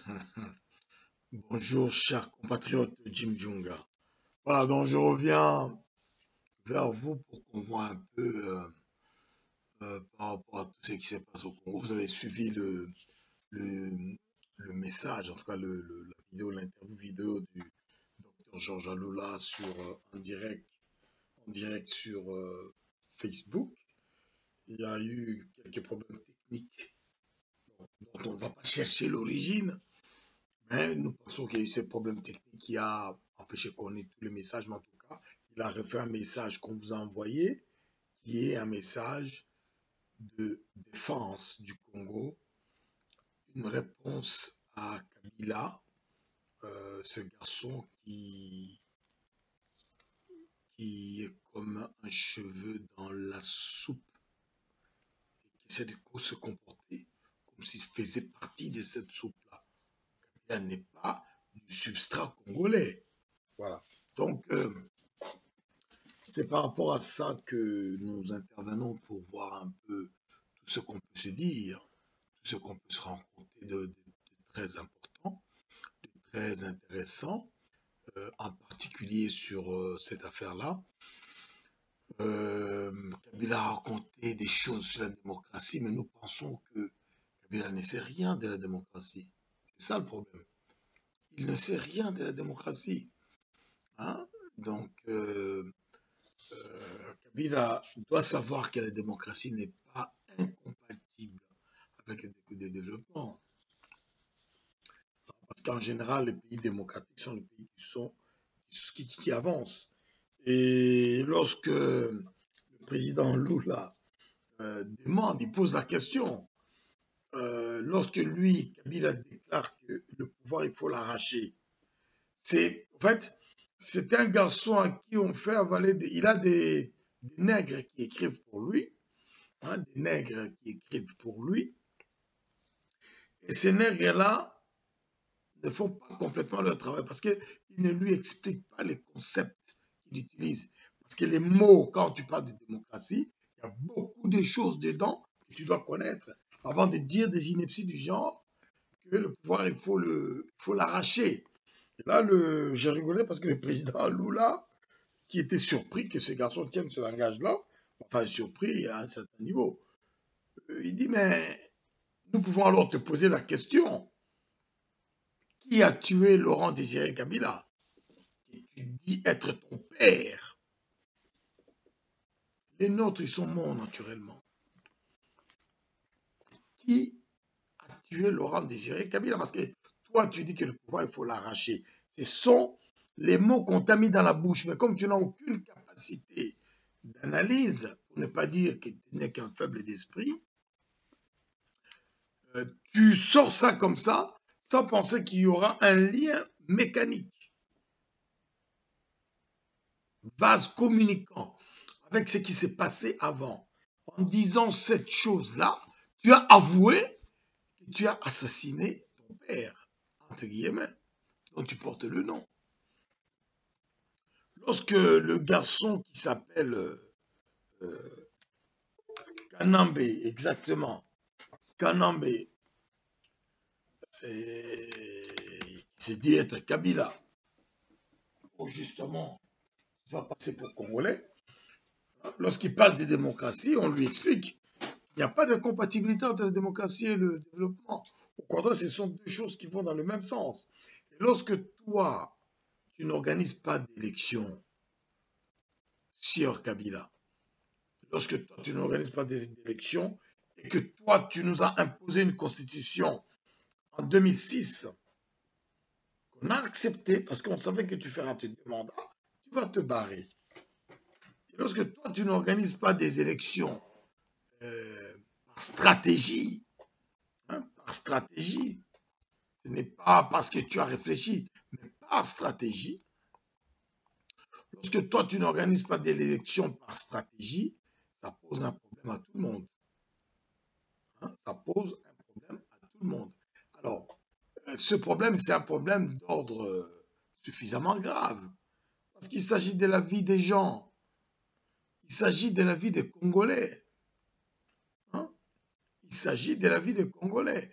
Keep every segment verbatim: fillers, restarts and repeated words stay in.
Bonjour, chers compatriotes de Jim Junga. Voilà, donc je reviens vers vous pour qu'on voit un peu euh, euh, par rapport à tout ce qui se passe au Congo. Vous avez suivi le, le, le message, en tout cas le, le- la vidéo, l'interview vidéo du docteur Georges Aloula sur, euh, en direct, en direct sur euh, Facebook. Il y a eu quelques problèmes techniques dont on ne va pas chercher l'origine, mais nous pensons qu'il y a eu ces problèmes techniques qui a empêché qu'on ait tous les messages, mais en tout cas, il a refait un message qu'on vous a envoyé, qui est un message de défense du Congo, une réponse à Kabila, euh, ce garçon qui, qui est comme un cheveu dans la soupe, et qui essaie de se comporter comme s'il faisait partie de cette soupe-là. Kabila n'est pas du substrat congolais. Voilà. Donc, euh, c'est par rapport à ça que nous intervenons pour voir un peu tout ce qu'on peut se dire, tout ce qu'on peut se rencontrer de, de- de très important, de très intéressant, euh, en particulier sur euh, cette affaire-là. Euh, Kabila a raconté des choses sur la démocratie, mais nous pensons que Kabila ne sait rien de la démocratie. C'est ça le problème. Il ne sait rien de la démocratie. Hein? Donc, euh, euh, Kabila doit savoir que la démocratie n'est pas incompatible avec le développement. Parce qu'en général, les pays démocratiques sont les pays qui, sont, qui, qui avancent. Et lorsque le président Lula euh, demande, il pose la question, euh, lorsque lui, Kabila, déclare que le pouvoir, il faut l'arracher, c'est, en fait, c'est un garçon à qui on fait avaler, des, il a des, des nègres qui écrivent pour lui, hein, des nègres qui écrivent pour lui, et ces nègres-là ne font pas complètement leur travail parce qu'ils ne lui expliquent pas les concepts qu'il utilise. Parce que les mots, quand tu parles de démocratie, il y a beaucoup de choses dedans que tu dois connaître avant de dire des inepties du genre que le pouvoir, il faut le, il faut l'arracher. Et là, le, j'ai rigolé parce que le président Lula, qui était surpris que ce garçon tienne ce langage-là, enfin surpris à un certain niveau, il dit, mais nous pouvons alors te poser la question. Qui a tué Laurent Désiré Kabila? Et tu dis être ton père. Les nôtres, ils sont morts naturellement. Qui a tué Laurent Désiré Kabila? Parce que toi, tu dis que le pouvoir, il faut l'arracher. Ce sont les mots qu'on t'a mis dans la bouche. Mais comme tu n'as aucune capacité d'analyse, pour ne pas dire que tu n'es qu'un faible d'esprit, euh, tu sors ça comme ça, sans penser qu'il y aura un lien mécanique, vase communicant, avec ce qui s'est passé avant. En disant cette chose-là, tu as avoué que tu as assassiné ton père, entre guillemets, dont tu portes le nom. Lorsque le garçon qui s'appelle euh, Kanambe, exactement, Kanambe, qui s'est dit être Kabila, ou justement, il va passer pour Congolais, lorsqu'il parle de démocratie, on lui explique qu'il n'y a pas de compatibilité entre la démocratie et le développement. Au contraire, ce sont deux choses qui vont dans le même sens. Et lorsque toi, tu n'organises pas d'élection sur Kabila, lorsque toi, tu n'organises pas des élections et que toi, tu nous as imposé une constitution en deux mille six qu'on a acceptée parce qu'on savait que tu feras tes deux mandats, tu vas te barrer. Et lorsque toi, tu n'organises pas des élections euh, par stratégie, hein, par stratégie, ce n'est pas parce que tu as réfléchi, mais par stratégie. Lorsque toi, tu n'organises pas d'élections par stratégie, ça pose un problème à tout le monde. Hein, ça pose un problème à tout le monde. Alors, ce problème, c'est un problème d'ordre euh, suffisamment grave, parce qu'il s'agit de la vie des gens, il s'agit de la vie des Congolais. Hein, il s'agit de la vie des Congolais.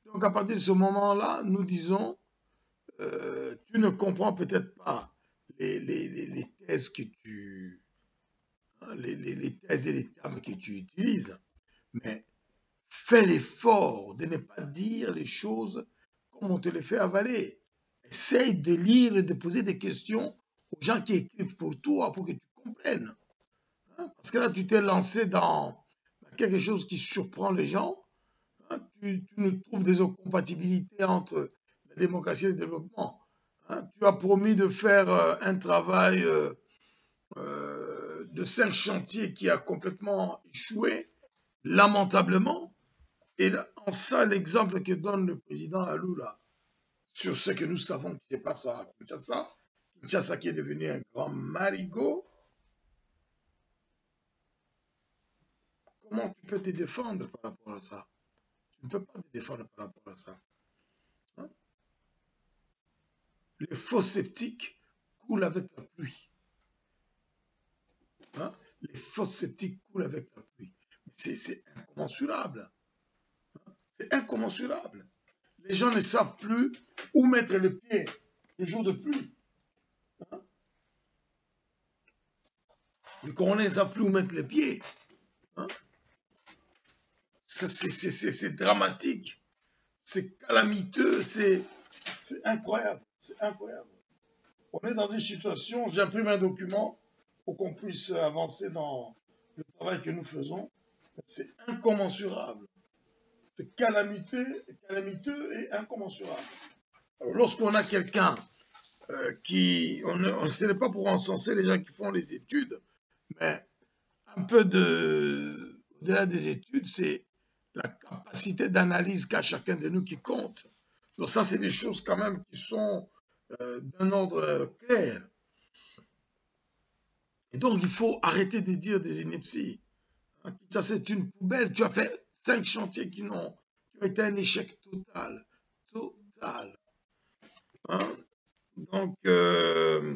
Donc à partir de ce moment-là, nous disons, euh, tu ne comprends peut-être pas les, les, les, les thèses que tu, hein, les, les, les thèses et les termes que tu utilises, mais fais l'effort de ne pas dire les choses comme on te les fait avaler. Essaye de lire et de poser des questions aux gens qui écrivent pour toi pour que tu comprennes. Hein? Parce que là, tu t'es lancé dans quelque chose qui surprend les gens. Hein? Tu, tu nous trouves des incompatibilités entre la démocratie et le développement. Hein? Tu as promis de faire euh, un travail euh, euh, de cinq chantiers qui a complètement échoué, lamentablement. Et en ça, l'exemple que donne le président Alula sur ce que nous savons qui se passe à Kinshasa, Kinshasa qui est devenu un grand marigot, comment tu peux te défendre par rapport à ça? Tu ne peux pas te défendre par rapport à ça. Hein? Les faux sceptiques coulent avec la pluie. Hein? Les faux sceptiques coulent avec la pluie. C'est incommensurable. Hein? C'est incommensurable. Les gens ne savent plus où mettre le pied le jour de pluie. Hein? Les Congolais ne savent plus où mettre les pieds. Hein? C'est dramatique, c'est calamiteux, c'est incroyable, c'est incroyable. On est dans une situation, j'imprime un document pour qu'on puisse avancer dans le travail que nous faisons. C'est incommensurable. C'est calamiteux, calamiteux et incommensurable. Lorsqu'on a quelqu'un euh, qui, on ne sait pas pour encenser les gens qui font les études, mais un peu de, au-delà des études, c'est la capacité d'analyse qu'a chacun de nous qui compte. Donc ça, c'est des choses quand même qui sont euh, d'un ordre clair. Et donc, il faut arrêter de dire des inepties. Hein, ça, c'est une poubelle. Tu as fait cinq chantiers qui n'ont qui ont été un échec total. Total. Hein? Donc, euh,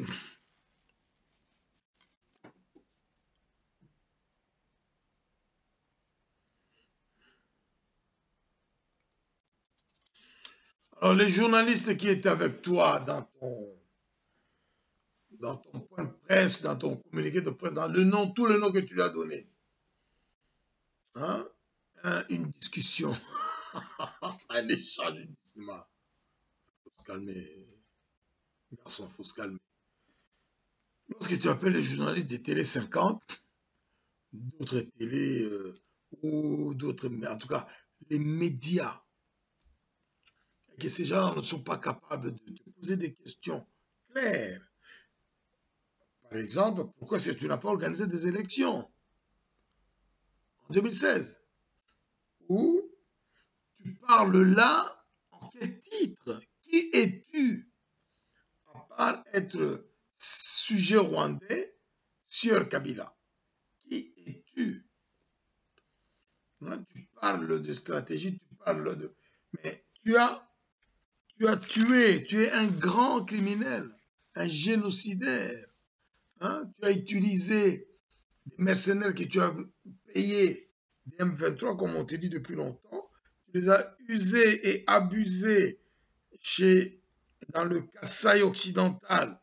alors, les journalistes qui étaient avec toi dans ton, dans ton point de presse, dans ton communiqué de presse, dans le nom, tout le nom que tu lui as donné, hein, une discussion, un échange, une discussion. Il faut se calmer, garçon, il faut se calmer. Lorsque tu appelles les journalistes des télé cinquante, d'autres télé euh, ou d'autres, en tout cas, les médias, et que ces gens ne sont pas capables de te poser des questions claires. Par exemple, pourquoi est-ce que tu n'as pas organisé des élections en deux mille seize? Ou tu parles là, en quel titre? Qui es-tu? À part être sujet rwandais, Sieur Kabila. Qui es-tu? Hein, tu parles de stratégie, tu parles de... Mais tu as, tu as tué, tu es un grand criminel, un génocidaire. Hein, tu as utilisé des mercenaires que tu as payés, des M vingt-trois, comme on te dit depuis longtemps. Tu les as usés et abusés chez, dans le Kasaï occidental,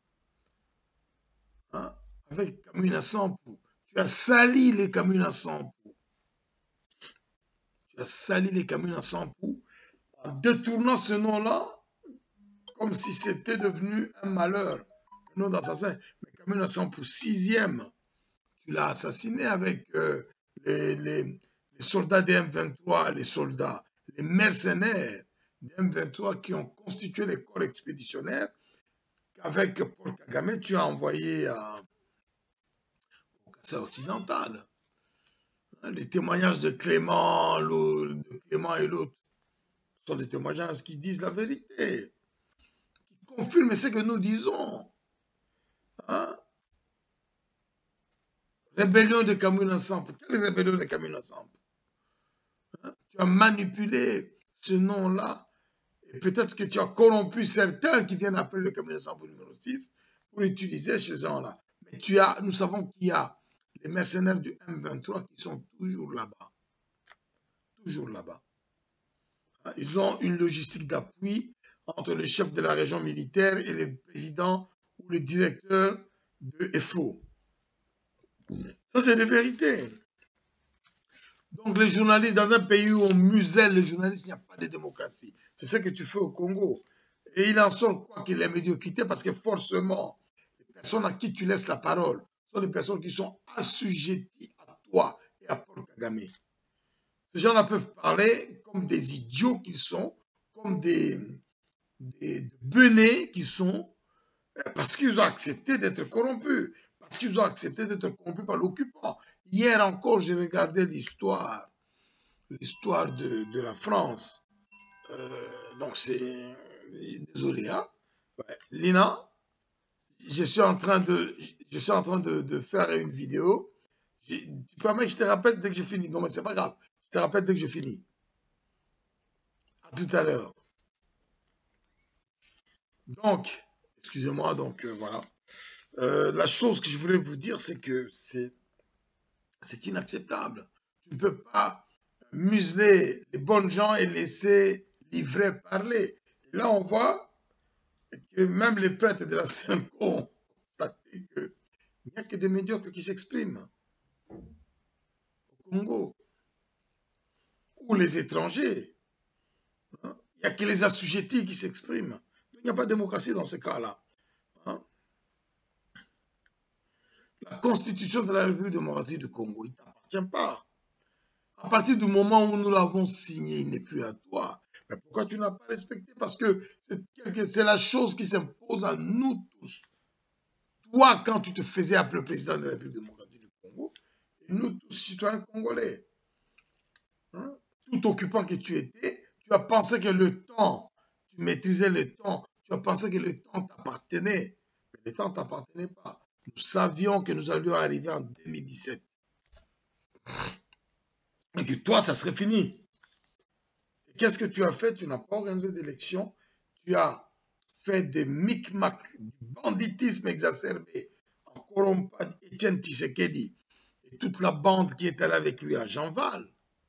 hein, avec Kamina Sampou. Tu as sali les Kamina Sampou. Tu as sali les Kamina Sampou en détournant ce nom-là comme si c'était devenu un malheur, un nom d'assassin. Mais Kamina Sampou, sixième, tu l'as assassiné avec euh, les, les, les soldats des M vingt-trois, les soldats, les mercenaires des M vingt-trois qui ont constitué les corps expéditionnaires qu'avec Paul Kagame, tu as envoyé à, au Kasaï occidental. Les témoignages de Clément, de Clément et l'autre sont des témoignages qui disent la vérité, qui confirment ce que nous disons. Hein? Rébellion de Kamina Sampou. Quelle rébellion de Kamina Sampou? Hein? Tu as manipulé ce nom-là et peut-être que tu as corrompu certains qui viennent après le Kamina Sampou numéro six pour utiliser ces gens-là. Mais tu as, nous savons qu'il y a les mercenaires du M vingt-trois qui sont toujours là-bas. Toujours là-bas. Ils ont une logistique d'appui entre le chef de la région militaire et le président ou le directeur de F O. Ça, c'est des vérités. Donc, les journalistes, dans un pays où on muselle les journalistes, il n'y a pas de démocratie. C'est ce que tu fais au Congo. Et il en sort quoi qu'il est médiocrité, parce que forcément, les personnes à qui tu laisses la parole sont des personnes qui sont assujetties à toi et à Paul Kagame. Ces gens-là peuvent parler comme des idiots qu'ils sont, comme des, des, des benets qui sont, parce qu'ils ont accepté d'être corrompus, parce qu'ils ont accepté d'être corrompus par l'occupant. Hier encore, j'ai regardé l'histoire, l'histoire de, de la France. Euh, donc c'est, désolé, hein. Ouais. Lina, je suis en train de, je suis en train de, de faire une vidéo. Tu permets que je te rappelle dès que je finis. Non, mais c'est pas grave. Je te rappelle dès que je finis. À tout à l'heure. Donc, excusez-moi, donc euh, voilà. Euh, la chose que je voulais vous dire, c'est que c'est c'est inacceptable. Tu ne peux pas museler les bonnes gens et laisser l'ivraie parler. Et là, on voit que même les prêtres de la Sainte ont constaté qu'il n'y a que des médiocres qui s'expriment au Congo. Ou les étrangers. Hein? Il n'y a que les assujettis qui s'expriment. Il n'y a pas de démocratie dans ce cas-là. Hein? La constitution de la République démocratique du Congo, il ne t'appartient pas. À partir du moment où nous l'avons signé, il n'est plus à toi. Mais pourquoi tu n'as pas respecté? Parce que c'est la chose qui s'impose à nous tous. Toi, quand tu te faisais appeler président de la République démocratique du Congo, et nous tous, citoyens congolais, hein, tout occupant que tu étais, tu as pensé que le temps, tu maîtrisais le temps, tu as pensé que le temps t'appartenait. Mais le temps ne t'appartenait pas. Nous savions que nous allions arriver en deux mille dix-sept. Et que toi, ça serait fini. Qu'est-ce que tu as fait? Tu n'as pas organisé d'élection. Tu as fait des micmacs, du banditisme exacerbé en corrompant Étienne Tshisekedi et toute la bande qui est allée avec lui à Jean-Val.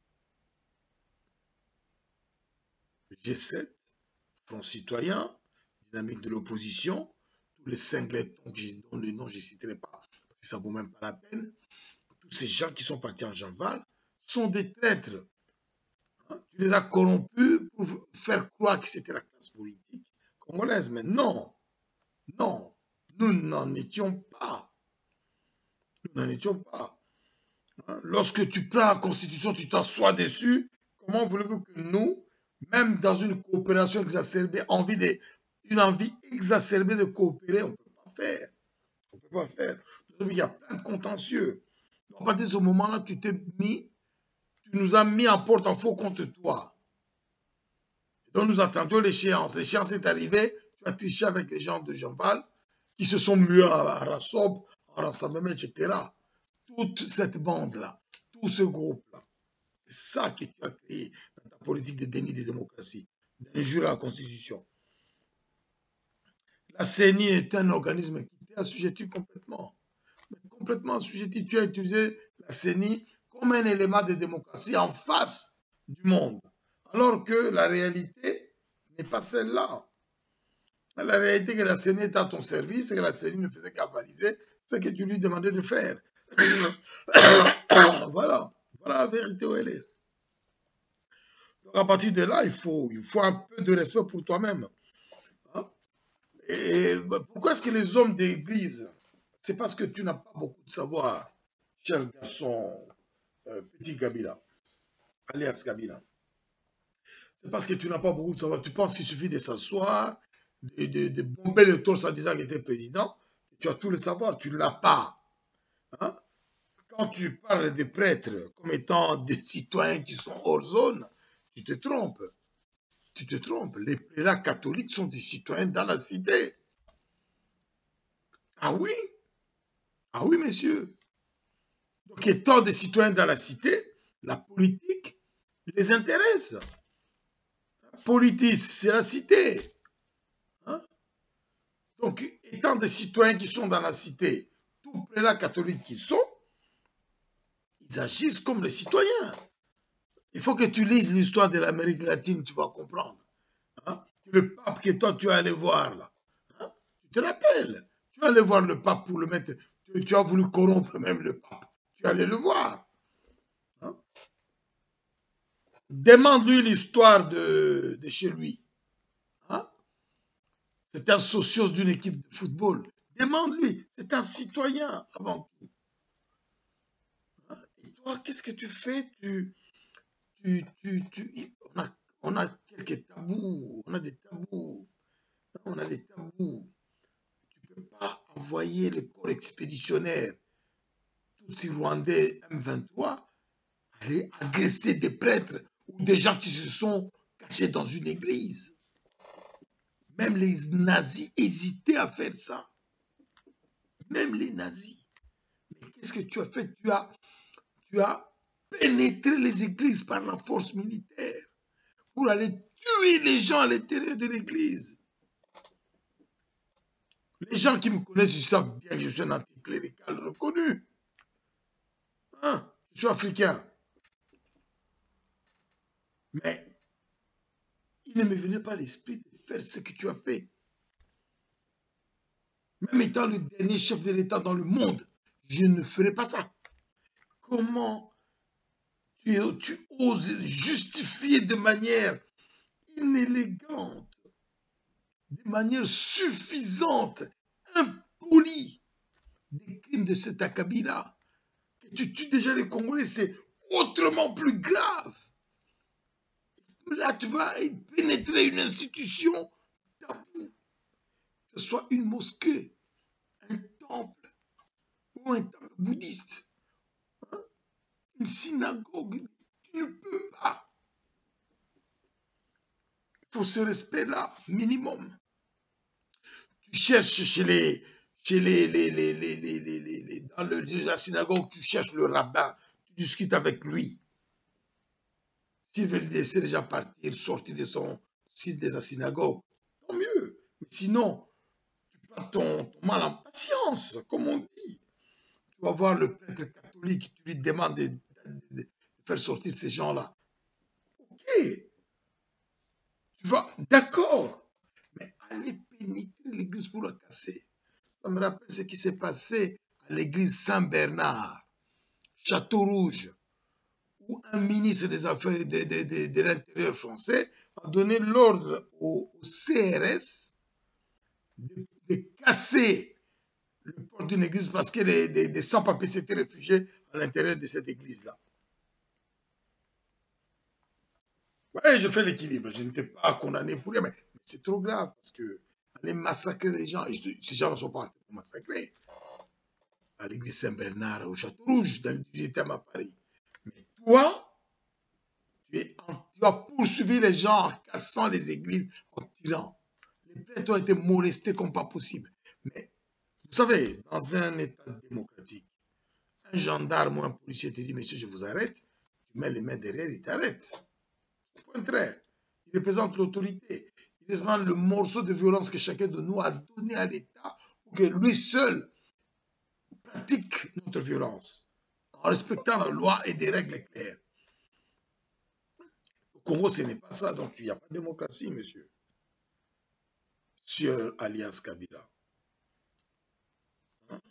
G sept, Front Citoyen, Dynamique de l'opposition, tous les cingletons dont le nom je ne citerai pas, parce que ça ne vaut même pas la peine. Tous ces gens qui sont partis en Jean-Val sont des traîtres. Hein? Tu les as corrompus pour faire croire que c'était la classe politique congolaise. Mais non, non, nous n'en étions pas. Nous n'en étions pas. Hein? Lorsque tu prends la Constitution, tu t'assois dessus, comment voulez-vous que nous, même dans une coopération exacerbée, envie de, une envie exacerbée de coopérer, on ne peut pas faire. On ne peut pas faire. Il y a plein de contentieux. À partir de ce moment-là, tu t'es mis, tu nous as mis en porte-à-faux contre toi. Donc nous attendions l'échéance. L'échéance est arrivée, tu as triché avec les gens de Jean-Val, qui se sont mués à Rassob, en rassemblement, et cetera. Toute cette bande-là, tout ce groupe-là, c'est ça que tu as créé dans ta politique de déni de démocratie, d'injure à la Constitution. La C E N I est un organisme qui t'est assujetti complètement. Mais complètement assujetti. Tu as utilisé la C E N I comme un élément de démocratie en face du monde. Alors que la réalité n'est pas celle-là. La réalité que la C E N I est à ton service et que la C E N I ne faisait qu'avaliser ce que tu lui demandais de faire. Voilà. Voilà la vérité où elle est. Donc à partir de là, il faut, il faut un peu de respect pour toi-même. Hein? Et pourquoi est-ce que les hommes d'église, c'est parce que tu n'as pas beaucoup de savoir, cher garçon, euh, petit Kabila, alias Kabila. C'est parce que tu n'as pas beaucoup de savoir. Tu penses qu'il suffit de s'asseoir, de, de, de bomber le torse en disant qu'il était président. Tu as tout le savoir, tu ne l'as pas. Hein? Quand tu parles des prêtres comme étant des citoyens qui sont hors zone, tu te trompes. Tu te trompes. Les prélats catholiques sont des citoyens dans la cité. Ah oui? Ah oui, messieurs. Donc, étant des citoyens dans la cité, la politique les intéresse. Politis, c'est la cité. Hein? Donc, étant des citoyens qui sont dans la cité, tous prélats catholiques qu'ils sont, ils agissent comme les citoyens. Il faut que tu lises l'histoire de l'Amérique latine, tu vas comprendre. Hein? Le pape que toi, tu es allé voir, là. Hein? Tu te rappelles? Tu es allé voir le pape pour le mettre. Tu, tu as voulu corrompre même le pape. Tu es allé le voir. Hein? Demande-lui l'histoire de, de chez lui. Hein? C'est un socios d'une équipe de football. Demande-lui. C'est un citoyen avant tout. Hein? Et toi, qu'est-ce que tu fais? Tu, tu, tu, tu, on, a, on a quelques tabous. On a des tabous. On a des tabous. Tu ne peux pas envoyer le corps expéditionnaire Tutsi rwandais M vingt-trois aller agresser des prêtres ou des gens qui se sont cachés dans une église. Même les nazis hésitaient à faire ça. Même les nazis. Mais qu'est-ce que tu as fait? Tu as, tu as pénétré les églises par la force militaire pour aller tuer les gens à l'intérieur de l'église. Les gens qui me connaissent, ils savent bien que je suis un anticlérical reconnu. Hein? Je suis africain. Mais il ne me venait pas à l'esprit de faire ce que tu as fait. Même étant le dernier chef de l'État dans le monde, je ne ferai pas ça. Comment tu, tu oses justifier de manière inélégante, de manière suffisante, impolie, des crimes de cet acabit-là? Que tu tues déjà les Congolais, c'est autrement plus grave. Là, tu vas pénétrer une institution tabou, que ce soit une mosquée, un temple ou un temple bouddhiste, hein, une synagogue. Tu ne peux pas. Il faut ce respect-là, minimum. Tu cherches chez les, chez les, les, les, les, les, les, les, les dans le, la synagogue, tu cherches le rabbin, tu discutes avec lui. S'il veut le laisser déjà partir, sortir de son site de sa synagogue, tant mieux. Mais sinon, tu prends ton, ton mal en patience, comme on dit. Tu vas voir le prêtre catholique, tu lui demandes de, de, de faire sortir ces gens-là. Ok, tu vas, d'accord, mais aller pénétrer l'église pour la casser. Ça me rappelle ce qui s'est passé à l'église Saint-Bernard, Château-Rouge, où un ministre des Affaires de, de, de, de l'Intérieur français a donné l'ordre au, au C R S de, de casser le port d'une église parce que les, les, les sans-papiers s'étaient réfugiés à l'intérieur de cette église-là. Ouais, je fais l'équilibre. Je n'étais pas condamné pour rien, mais, mais c'est trop grave parce que aller massacrer les gens, et ces gens ne sont pas massacrés à l'église Saint-Bernard, au Château-Rouge, dans le dix-huitième à Paris. Mais toi, tu, es en, tu as poursuivi les gens en cassant les églises, en tirant. Les prêtres ont été molestés comme pas possible. Mais vous savez, dans un État démocratique, un gendarme ou un policier te dit, monsieur, je vous arrête, tu mets les mains derrière, il t'arrête. Au contraire, il représente l'autorité. Il représente le morceau de violence que chacun de nous a donné à l'État pour que lui seul pratique notre violence en respectant la loi et des règles claires. Au Congo, ce n'est pas ça, donc il n'y a pas de démocratie, monsieur. Sieur alias Kabila. Hein?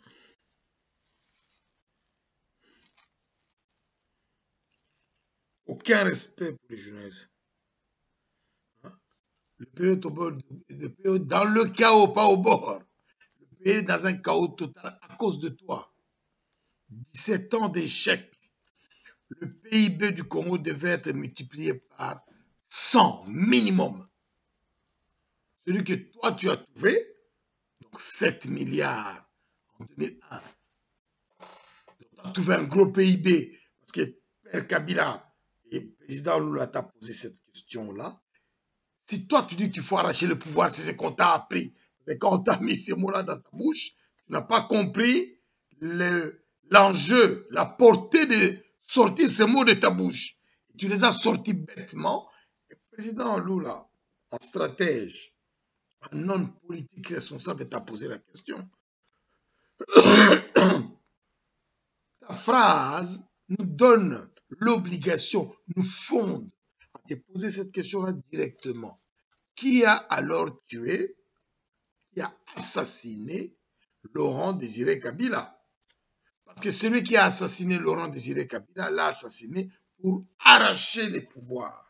Aucun respect pour les journalistes. Hein? Le pays est au bord, le pays est dans le chaos, pas au bord. Le pays est dans un chaos total à cause de toi. dix-sept ans d'échec. Le P I B du Congo devait être multiplié par cent minimum. Celui que toi tu as trouvé, donc sept milliards en deux mille un. Tu as trouvé un gros P I B parce que Père Kabila et le président Lula t'a posé cette question-là. Si toi tu dis qu'il faut arracher le pouvoir, c'est ce qu'on t'a appris. C'est quand on t'a mis ces mots-là dans ta bouche, tu n'as pas compris l'enjeu, la portée de sortir ces mots de ta bouche. Et tu les as sortis bêtement. Et le président Lula, en stratège, un homme politique responsable, t'a posé la question. Ta phrase nous donne l'obligation nous fonde à te poser cette question-là directement. Qui a alors tué, qui a assassiné Laurent Désiré Kabila? Parce que celui qui a assassiné Laurent Désiré Kabila l'a assassiné pour arracher les pouvoirs.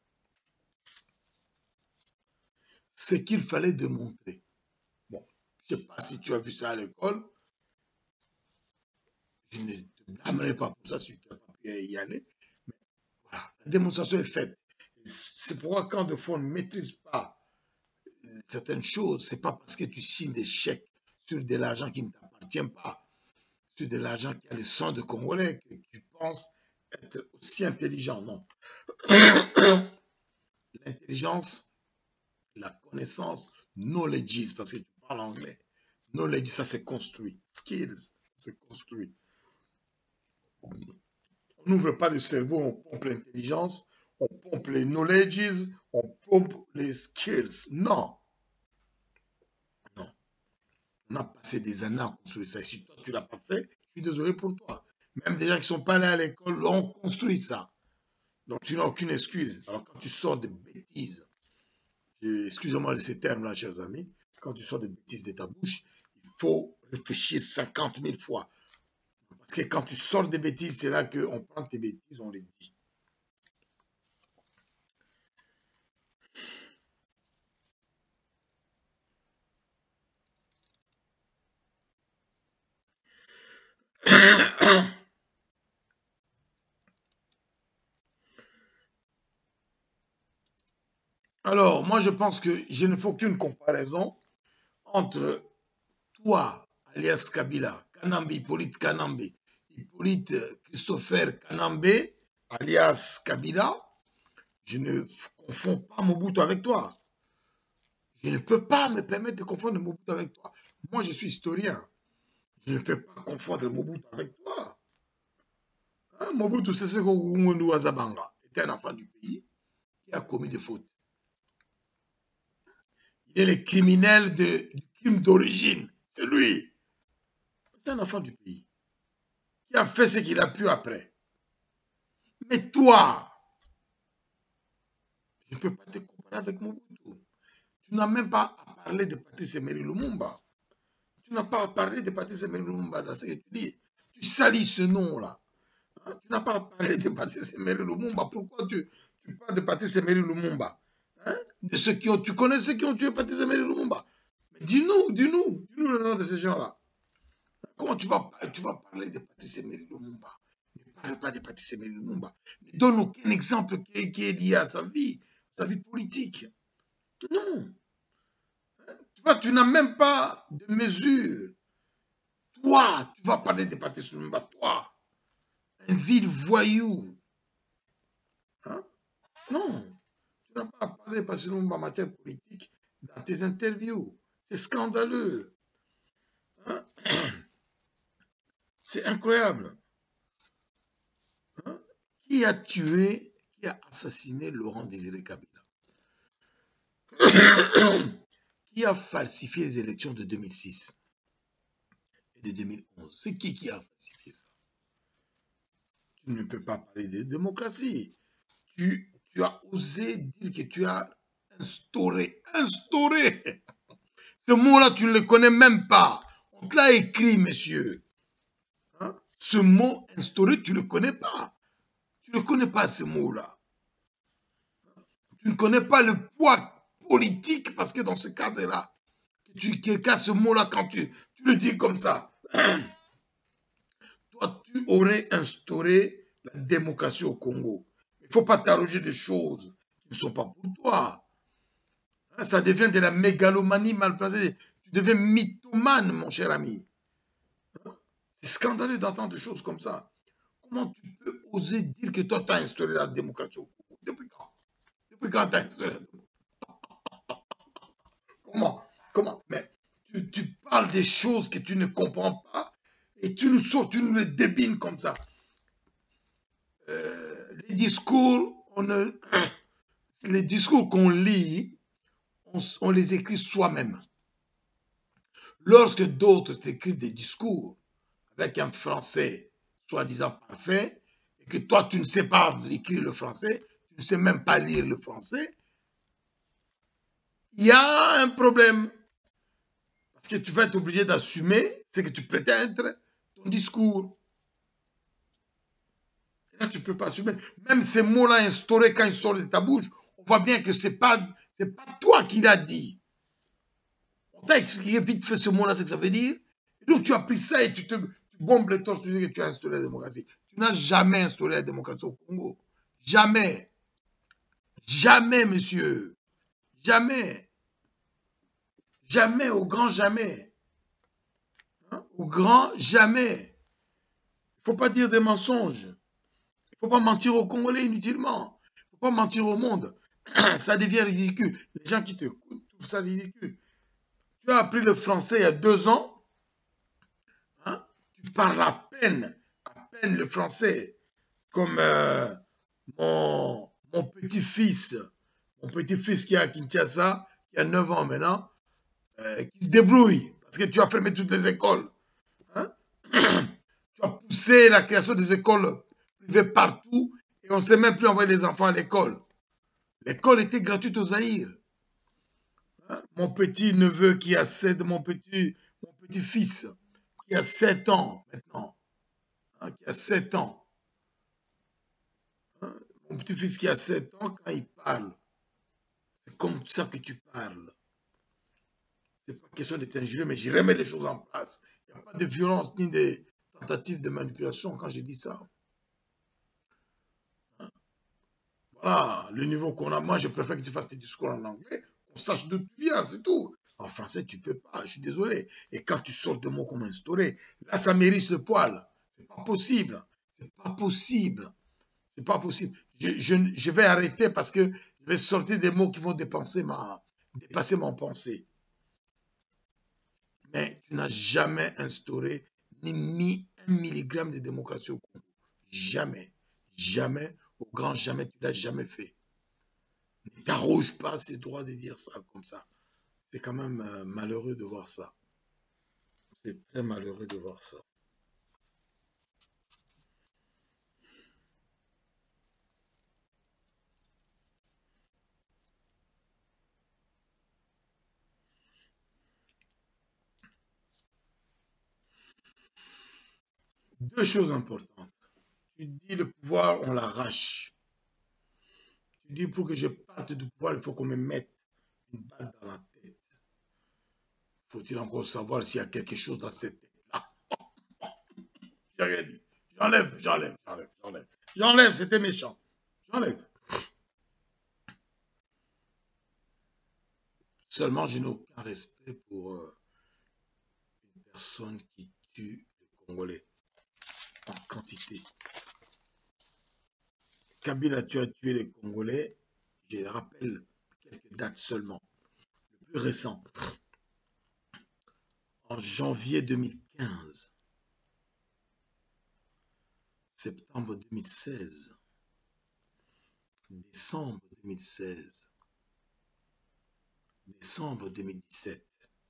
Ce qu'il fallait démontrer. Bon, je ne sais pas si tu as vu ça à l'école. Je ne te blâmerai pas pour ça si tu n'as pas pu y aller. Mais voilà, la démonstration est faite. C'est pourquoi quand de fois on ne maîtrise pas certaines choses, ce n'est pas parce que tu signes des chèques sur de l'argent qui ne t'appartient pas, sur de l'argent qui a le sang de Congolais, que tu penses être aussi intelligent. Non. L'intelligence, la connaissance, knowledge, parce que tu parles anglais. Knowledge, ça c'est construit. Skills, c'est construit. On n'ouvre pas le cerveau, on pompe l'intelligence, on pompe les knowledges, on pompe les skills. Non. Non. On a passé des années à construire ça. Si toi, tu ne l'as pas fait, je suis désolé pour toi. Même des gens qui ne sont pas allés à l'école ont construit ça. Donc, tu n'as aucune excuse. Alors, quand tu sors de bêtises, excusez-moi de ces termes-là, chers amis, quand tu sors des bêtises de ta bouche, il faut réfléchir cinquante mille fois. Parce que quand tu sors des bêtises, c'est là qu'on prend tes bêtises, on les dit. Alors, moi, je pense que je ne fais aucune comparaison entre toi, alias Kabila, Kanambe, Hippolyte Kanambe, Hippolyte Christopher Kanambe, alias Kabila. Je ne confonds pas Mobutu avec toi. Je ne peux pas me permettre de confondre Mobutu avec toi. Moi, je suis historien. Je ne peux pas confondre Mobutu avec toi. Hein? Mobutu Sese Ngundu Wazabanga était un enfant du pays qui a commis des fautes. Il est le criminel de, du crime d'origine. C'est lui. C'est un enfant du pays qui a fait ce qu'il a pu après. Mais toi, je ne peux pas te comparer avec Mobutu. Tu n'as même pas à parler de Patrice Emery Lumumba. Tu n'as pas à parler de Patrice Emery Lumumba dans ce que tu dis. Tu salis ce nom-là. Hein? Tu n'as pas à parler de Patrice Emery Lumumba. Pourquoi tu, tu parles de Patrice Emery Lumumba? Hein? De ceux qui ont, tu connais ceux qui ont tué Patrice Emery Lumumba? Mais dis-nous, dis-nous, dis-nous le nom de ces gens-là. Comment tu vas, tu vas parler de Patrice Emery Lumumba? Ne parle pas de Patrice Emery Lumumba. Ne donne aucun exemple qui, qui est lié à sa vie, sa vie politique. Non. Tu vois, tu n'as même pas de mesure. Toi, tu vas parler de Patrice Lumumba, toi. Un vil voyou. Hein? Non. Tu n'as pas à parler de Patrice Lumumba en matière politique dans tes interviews. C'est scandaleux. Hein? C'est incroyable. Hein? Qui a tué, qui a assassiné Laurent Désiré Kabila? Qui a falsifié les élections de deux mille six et de deux mille onze? C'est qui qui a falsifié ça? Tu ne peux pas parler de démocratie. Tu, tu as osé dire que tu as instauré, instauré. Ce mot-là, tu ne le connais même pas. On te l'a écrit, monsieur. Hein? Ce mot instauré, tu ne le connais pas. Tu ne connais pas ce mot-là. Tu ne connais pas le poids politique parce que dans ce cadre-là, tu qu'à ce mot-là, quand tu, tu le dis comme ça, toi, tu aurais instauré la démocratie au Congo. Il ne faut pas t'arroger des choses qui ne sont pas pour toi. Ça devient de la mégalomanie mal placée. Tu deviens mythomane, mon cher ami. C'est scandaleux d'entendre des choses comme ça. Comment tu peux oser dire que toi, tu as instauré la démocratie au Congo? Depuis quand? Depuis quand tu as instauré la démocratie? Comment? Comment? Mais tu, tu parles des choses que tu ne comprends pas et tu nous sors, tu nous les débines comme ça. Euh, les discours, on ne, les discours qu'on lit, on, on les écrit soi-même. Lorsque d'autres t'écrivent des discours avec un français soi-disant parfait, et que toi, tu ne sais pas écrire le français, tu ne sais même pas lire le français, il y a un problème. Parce que tu vas être obligé d'assumer ce que tu prétends être ton discours. Et là, tu ne peux pas assumer. Même ces mots-là instaurés quand ils sortent de ta bouche, on voit bien que ce n'est pas, c'est pas toi qui l'as dit. On t'a expliqué vite fait ce mot-là, ce que ça veut dire. Et donc, tu as pris ça et tu te tu bombes le torse, tu dis que tu as instauré la démocratie. Tu n'as jamais instauré la démocratie au Congo. Jamais. Jamais, monsieur. Jamais. Jamais, au grand jamais. Hein? Au grand jamais. Il ne faut pas dire des mensonges. Il ne faut pas mentir aux Congolais inutilement. Il ne faut pas mentir au monde. Ça devient ridicule. Les gens qui te écoutent trouvent ça ridicule. Tu as appris le français il y a deux ans. Hein? Tu parles à peine, à peine le français. Comme euh, mon, mon petit-fils, mon petit-fils qui est à Kinshasa, qui a neuf ans maintenant, euh, qui se débrouille. Parce que tu as fermé toutes les écoles. Hein? Tu as poussé la création des écoles privées partout et on ne sait même plus envoyer les enfants à l'école. L'école était gratuite au Zaïre. Hein? Mon petit neveu qui a sept, mon petit, mon petit fils qui a sept ans maintenant, hein, qui a sept ans. Hein? Mon petit fils qui a sept ans, quand il parle, c'est comme ça que tu parles. C'est pas question d'être injurieux, mais je remets les choses en place. Il n'y a pas de violence ni de tentative de manipulation quand je dis ça. Hein? Voilà, le niveau qu'on a. Moi, je préfère que tu fasses tes discours en anglais, qu'on sache d'où tu viens, c'est tout. En français, tu peux pas, je suis désolé. Et quand tu sors de mots comme instauré, là, ça mérite le poil. C'est pas possible. C'est pas possible. C'est pas possible. Je, je, je vais arrêter parce que je vais sortir des mots qui vont dépasser ma, dépasser mon pensée. Mais tu n'as jamais instauré ni mis un milligramme de démocratie au Congo. Jamais. Jamais. Au grand jamais, tu ne l'as jamais fait. Ne t'arroge pas ces droits de dire ça comme ça. C'est quand même euh, malheureux de voir ça. C'est très malheureux de voir ça. Deux choses importantes. Tu dis le pouvoir, on l'arrache. Tu dis pour que je parte du pouvoir, il faut qu'on me mette une balle dans la tête. Faut-il encore savoir s'il y a quelque chose dans cette tête-là? J'ai rien dit. J'enlève, j'enlève, j'enlève, j'enlève. J'enlève, c'était méchant. J'enlève. Seulement, je n'ai aucun respect pour euh, une personne qui tue les Congolais en quantité. Kabila, tu as tué les Congolais, je rappelle quelques dates seulement. Le plus récent, en janvier deux mille quinze, septembre deux mille seize, décembre deux mille seize, décembre deux mille dix-sept,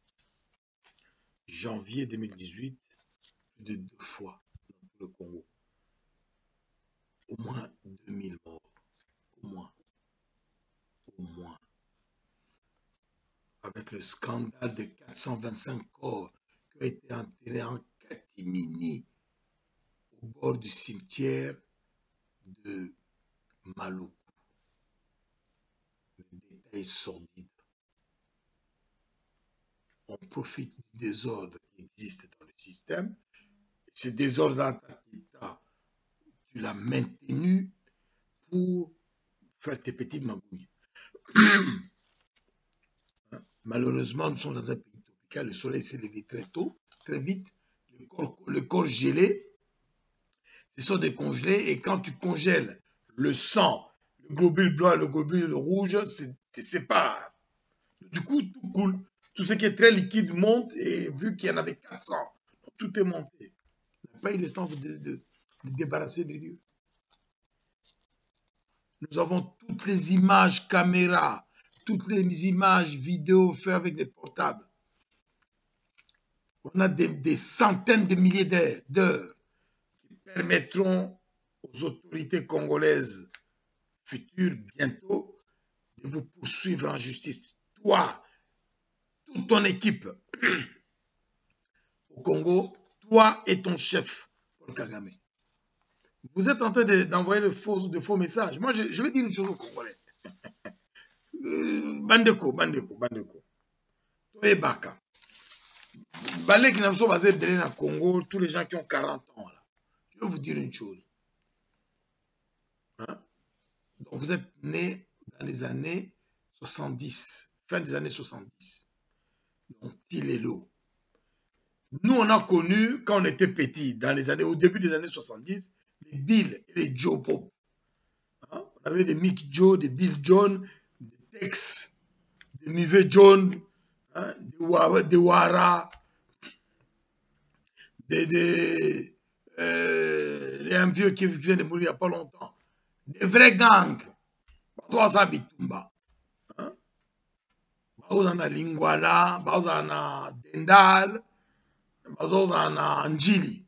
janvier deux mille dix-huit, plus de deux fois dans tout le Congo. Au moins deux mille morts. Au moins. Au moins. Avec le scandale de quatre cent vingt-cinq corps qui ont été enterrés en catimini au bord du cimetière de Maluku. Le détail sordide. On profite du désordre qui existe dans le système. Ce désordre dans l'État, tu l'as maintenu pour faire tes petites magouilles. Malheureusement, nous sommes dans un pays tropical, le soleil s'est levé très tôt, très vite, le corps, le corps gelé, ce sont des congelés, et quand tu congèles le sang, le globule blanc et le globule rouge se séparent. Du coup, tout coule. Tout ce qui est très liquide monte, et vu qu'il y en avait quatre cents, tout est monté. On n'a pas eu le temps de, de, de débarrasser des lieux. Nous avons toutes les images caméras, toutes les images vidéo faites avec des portables. On a des, des centaines de milliers d'heures qui permettront aux autorités congolaises futures bientôt de vous poursuivre en justice. Toi, toute ton équipe au Congo, toi et ton chef, Paul Kagame. Vous êtes en train d'envoyer de, de, faux, de faux messages. Moi, je, je vais dire une chose aux Congolais. Euh, Bandeko, Bandeko, Bandeko. Toye Baka. Balé qui n'a pas basé belé na Congo, tous les gens qui ont quarante ans là. Je vais vous dire une chose. Hein? Donc vous êtes nés dans les années soixante-dix, fin des années soixante-dix. Donc Tilelo. Nous on a connu quand on était petits, dans les années, au début des années soixante-dix, les Bill et les Joe Pop. Hein? On avait des Mick Joe, des Bill John, des Tex, des Mive John, hein? des, Wa, des Wara. Des, des, euh, un vieux qui vient de mourir il n'y a pas longtemps. Des vrais gangs. Toi, ça bitumba. Bazozana Lingwala, bazozana Dendal, bazozana Njili.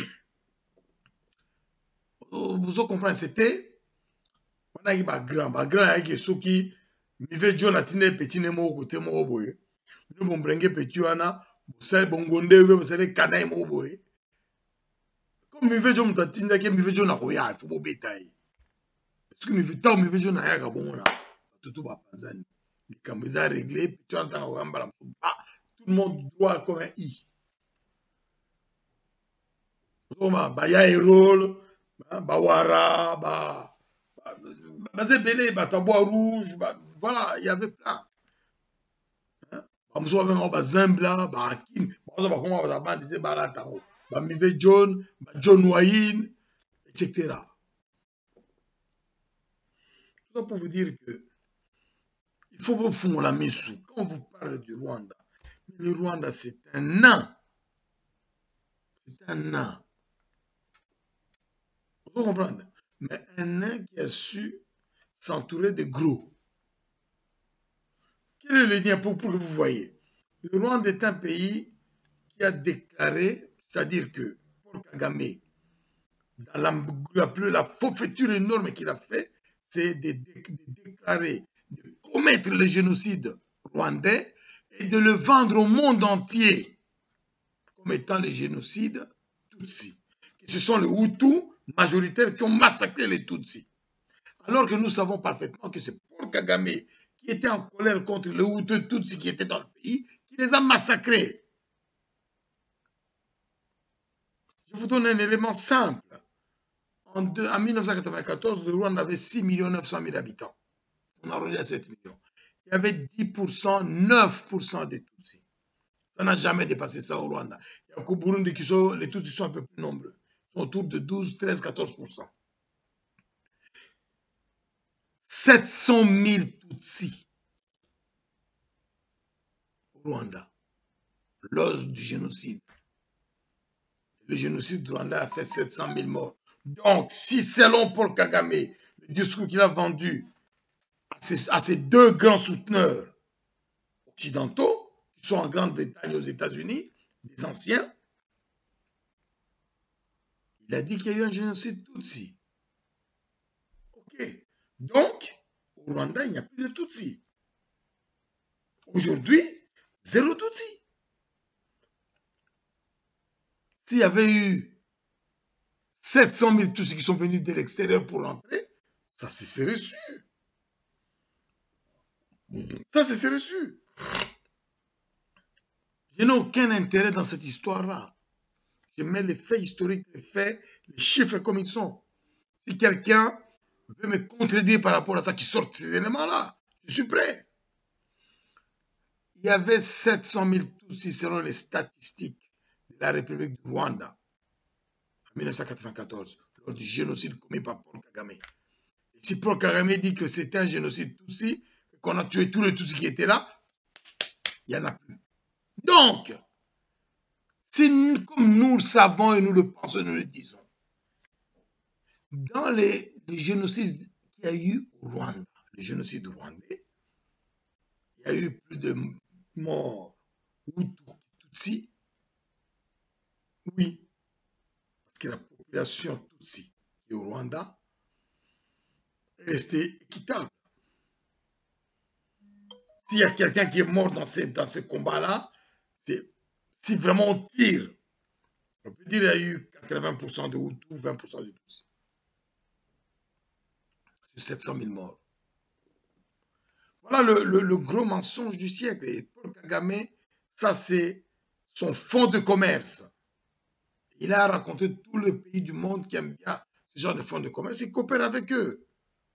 Vous comprenez, c'était. On a eu des grands, des grands qui sont qui. Mive John a tenu petit nemo côté mo boye. Nous bon bringue petit wana, vous savez bongonde, vous savez canaille mo boye. Comme Mive John a tenu que Mive John a roya, il faut beau bétail. Parce que Mive John, Mive John a yaga bon là. Tout va pas les cambouis réglés, puis tu entends tout le monde doit comme un i. Bah ya Erol, Bawara, bah bah c'est belé, bah Tabois rouge, bah voilà, il y avait plein. Bah nous même bah Zembla, bah Hakim, bah ça va comment bah bah disait bah là Taro, bah Mive John, bah John Wayne, et cetera. Tout ça pour vous dire que il faut vous fondre la messou. Quand on vous parle du Rwanda, le Rwanda c'est un nain. C'est un nain. Vous comprenez? Mais un nain qui a su s'entourer de gros. Quel est le lien pour, pour que vous voyez? Le Rwanda est un pays qui a déclaré, c'est-à-dire que Paul Kagame, dans la, la, la forfaiture énorme qu'il a fait, c'est de, de, de déclarer, de commettre le génocide rwandais et de le vendre au monde entier comme étant le génocide Tutsi. Ce sont les Hutus majoritaires qui ont massacré les Tutsis. Alors que nous savons parfaitement que c'est Paul Kagame qui était en colère contre les Hutus Tutsis qui étaient dans le pays, qui les a massacrés. Je vous donne un élément simple. En, deux, en mille neuf cent quatre-vingt-quatorze, le Rwanda avait six millions neuf cent mille habitants. On a arrondi à sept millions. Il y avait dix pour cent, neuf pour cent des Tutsis. Ça n'a jamais dépassé ça au Rwanda. Il y a qu'au Burundi qui sont, les Tutsis sont un peu plus nombreux. Ils sont autour de douze, treize, quatorze pour cent. sept cent mille Tutsis au Rwanda, l'os du génocide. Le génocide du Rwanda a fait sept cent mille morts. Donc, si selon Paul Kagame, le discours qu'il a vendu à ces, à ces deux grands souteneurs occidentaux, qui sont en Grande-Bretagne, aux États-Unis, des anciens, il a dit qu'il y a eu un génocide Tutsi. Ok. Donc, au Rwanda, il n'y a plus de Tutsi. Aujourd'hui, zéro Tutsi. S'il y avait eu sept cent mille Tutsis qui sont venus de l'extérieur pour rentrer, ça se serait su. Ça se serait su. Je n'ai aucun intérêt dans cette histoire-là. Je mets les faits historiques, les faits, les chiffres comme ils sont. Si quelqu'un veut me contredire par rapport à ça, qui sortent ces éléments-là, je suis prêt. Il y avait sept cent mille Tutsis selon les statistiques de la République du Rwanda en mille neuf cent quatre-vingt-quatorze, lors du génocide commis par Paul Kagame. Et si Paul Kagame dit que c'était un génocide Tutsi, qu'on a tué tous les Tutsis qui étaient là, il n'y en a plus. Donc, si nous, comme nous le savons et nous le pensons et nous le disons, dans les, les génocides qu'il y a eu au Rwanda, le génocide rwandais, il y a eu plus de morts Hutus, Tutsis. Oui, parce que la population Tutsi qui au Rwanda est resté équitable. S'il y a quelqu'un qui est mort dans ces, dans ces combats-là, si vraiment on tire, on peut dire qu'il y a eu quatre-vingts pour cent de Hutus, vingt pour cent de Tutsis. Sur sept cent mille morts. Voilà le, le, le gros mensonge du siècle. Et Paul Kagame, ça c'est son fonds de commerce. Il a rencontré tous les pays du monde qui aiment bien ce genre de fonds de commerce. Il coopère avec eux.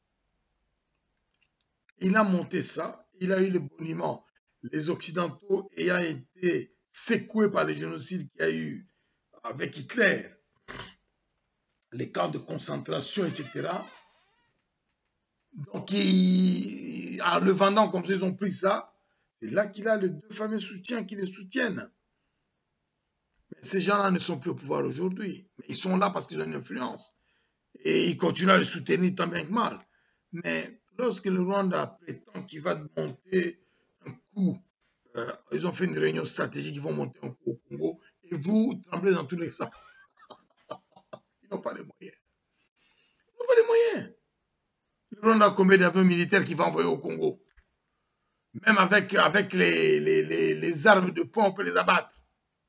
Il a monté ça. Il a eu le boniment. Les Occidentaux ayant été secoués par les génocides qu'il y a eu avec Hitler, les camps de concentration, et cetera. Donc, il, en le vendant comme ça, ils ont pris ça. C'est là qu'il a les deux fameux soutiens qui les soutiennent. Mais ces gens-là ne sont plus au pouvoir aujourd'hui. Mais ils sont là parce qu'ils ont une influence. Et ils continuent à les soutenir tant bien que mal. Mais lorsque le Rwanda prétend qu'il va monter un coup, euh, ils ont fait une réunion stratégique, ils vont monter un coup au Congo, et vous tremblez dans tous les sens. Ils n'ont pas les moyens. Ils n'ont pas les moyens. Le Rwanda a combien d'avions militaires qu'il va envoyer au Congo? Même avec, avec les, les, les, les armes de poing, on peut les abattre.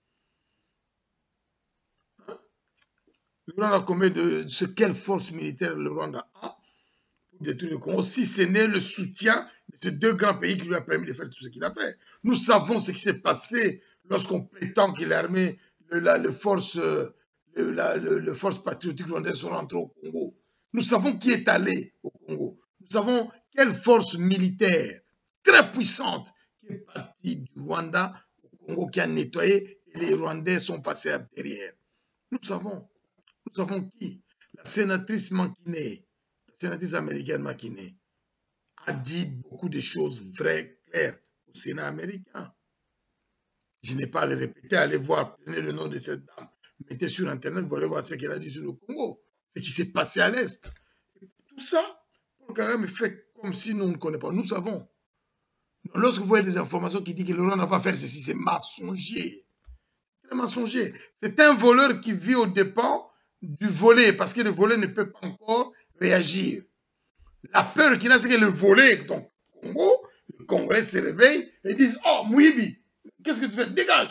Hein? Le Rwanda a combien de... Ce, quelle force militaire le Rwanda a pour détruire le Congo, si ce n'est le soutien de ces deux grands pays qui lui a permis de faire tout ce qu'il a fait. Nous savons ce qui s'est passé lorsqu'on prétend que l'armée, le, la, le force, le, la, le, le force patriotique rwandais sont rentrés au Congo. Nous savons qui est allé au Congo. Nous savons quelle force militaire très puissante qui est partie du Rwanda au Congo, qui a nettoyé, et les Rwandais sont passés derrière. Nous savons. Nous savons qui. La sénatrice Mankiné, la sénatrice américaine Mankiné, a dit beaucoup de choses vraies, claires au Sénat américain. Je n'ai pas à le répéter, allez voir, prenez le nom de cette dame, mettez sur Internet, vous allez voir ce qu'elle a dit sur le Congo, ce qui s'est passé à l'Est. Tout ça, Paul Kagame fait comme si nous ne connaissons pas. Nous savons. Lorsque vous voyez des informations qui disent que le Rwanda va faire ceci, c'est mensonger. C'est mensonger. C'est un voleur qui vit aux dépens du volé, parce que le volé ne peut pas encore réagir. La peur qu'il a, c'est que le volé, donc Congo, le Congolais se réveille et disent « Oh, Mouibi, qu'est-ce que tu fais? Dégage !»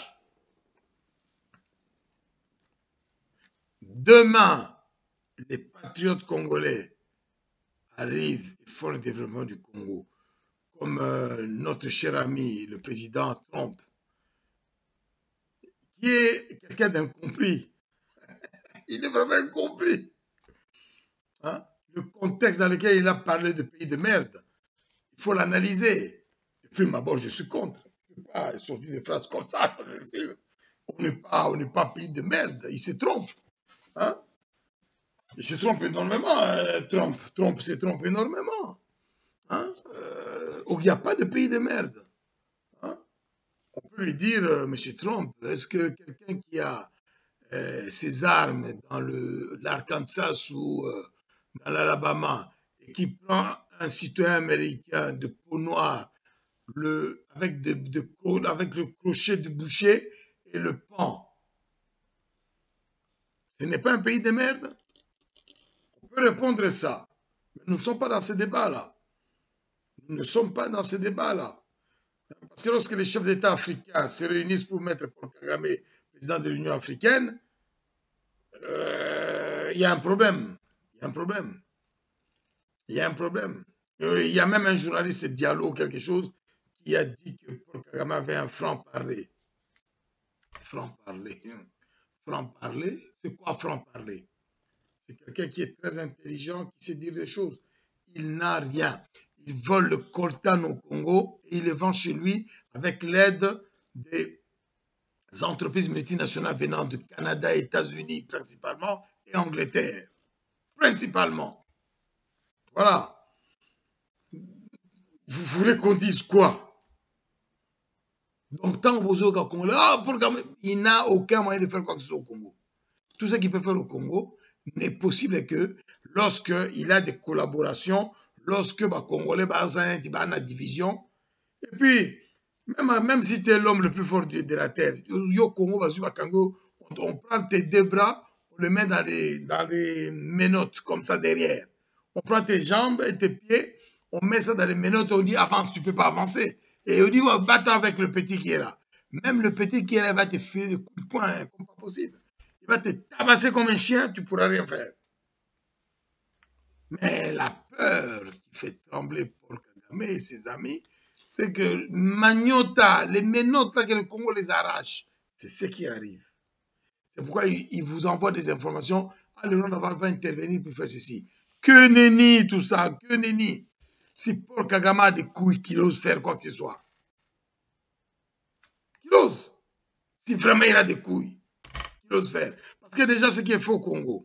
Demain, les patriotes congolais arrivent et font le développement du Congo, comme euh, notre cher ami, le président Trump, qui est quelqu'un d'incompris. Il est vraiment incompris. Hein? Le contexte dans lequel il a parlé de pays de merde, il faut l'analyser. De prime abord, je suis contre. Il ne peut pas sortir des phrases comme ça, ça c'est sûr. On n'est pas, on n'est pas pays de merde. Il se trompe. Hein? Il se trompe énormément. Hein? Trump, Trump se trompe énormément. Hein? Euh, il n'y a pas de pays de merde. Hein? On peut lui dire, euh, monsieur Trump, est-ce que quelqu'un qui a euh, ses armes dans l'Arkansas ou euh, dans l'Alabama et qui prend un citoyen américain de peau noire le, avec, de, de, avec le crochet de boucher et le pend, ce n'est pas un pays de merde? On peut répondre à ça. Mais nous ne sommes pas dans ce débat-là. Nous ne sommes pas dans ce débat-là. Parce que lorsque les chefs d'État africains se réunissent pour mettre Paul Kagame président de l'Union africaine, euh, il y a un problème. Il y a un problème. Il y a un problème. Euh, il y a même un journaliste de Diallo, quelque chose, qui a dit que Paul Kagame avait un franc-parler. Franc-parler. Franc-parler, c'est quoi franc-parler? C'est quelqu'un qui est très intelligent, qui sait dire des choses. Il n'a rien. Il vole le coltan au Congo et il le vend chez lui avec l'aide des entreprises multinationales venant du Canada, États-Unis principalement et Angleterre. Principalement. Voilà. Vous voulez qu'on dise quoi? Donc, tant que vous êtes au Congo, ah, il n'a aucun moyen de faire quoi que ce soit au Congo. Tout ce qu'il peut faire au Congo n'est possible que lorsqu'il a des collaborations, lorsque les Congolais sont dans la division. Et puis, même, même si tu es l'homme le plus fort de, de la terre, au Congo, on prend tes deux bras, on on le met dans les, dans les menottes, comme ça, derrière. On prend tes jambes et tes pieds, on met ça dans les menottes, on dit avance, tu ne peux pas avancer. Et on dit, oh, bat avec le petit qui est là. Même le petit qui est là va te filer des coups de poing, hein, comme pas possible. Il va te tabasser comme un chien, tu ne pourras rien faire. Mais la peur qui fait trembler Paul Kagame et ses amis, c'est que Magnota, les menottes là que le Congo les arrache, c'est ce qui arrive. C'est pourquoi il, il vous envoie des informations. Ah, le Rwanda va, va intervenir pour faire ceci. Que nenni, tout ça, que nenni. Si Paul Kagame a des couilles qu'il ose faire quoi que ce soit. Qu'il ose. Si vraiment il a des couilles, qu'il ose faire. Parce que déjà, ce qui est faux au Congo,